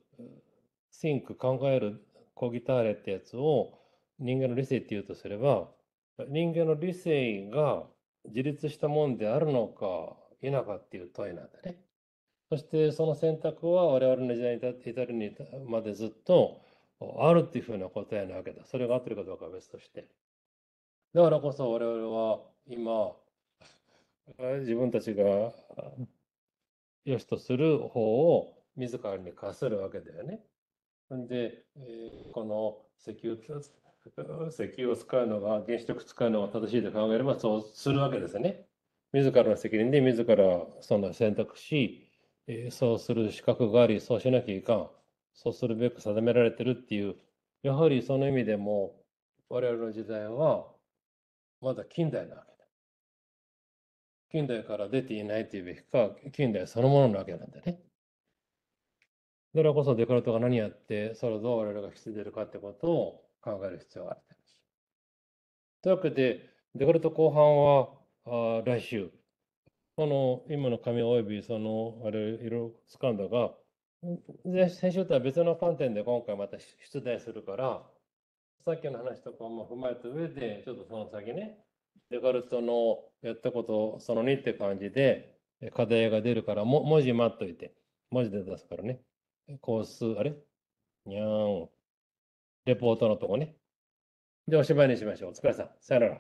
think 考えるコギターレってやつを人間の理性って言うとすれば、人間の理性が自立したもんであるのか否かっていう問いなんだね。そしてその選択は我々の時代に至るにまでずっとあるっていうふうな答えなわけだ。それが合ってるかどうかは別として。だからこそ我々は今自分たちが良しとする方を自らに課するわけだよね。で、えーこの石油、石油を使うのが、原子力使うのが正しいと考えればそうするわけですね。自らの責任で自らその選択し、えーそうする資格があり、そうしなきゃいかん。そうするべく定められてるっていう、やはりその意味でも我々の時代はまだ近代なわけだ。近代から出ていないというべきか、近代そのものなわけなんだね。だからこそデカルトが何やって、それをどう我々が引き継いでいるかってことを考える必要がある。というわけで、デカルト後半はあ来週、この今の紙およびそのあれいろいろ掴んだが、で先週とは別の観点で今回また出題するから、さっきの話とかも踏まえた上で、ちょっとその先ね、デカルトのやったことそのにって感じで課題が出るから、も文字待っといて、文字で出すからね。コース、あれにゃーん。レポートのとこね。で、おしまいにしましょう。お疲れさん。さよなら。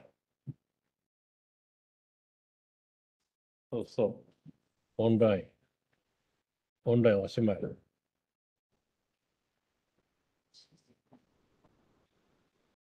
そうそう。オンライン。オンラインおしまい。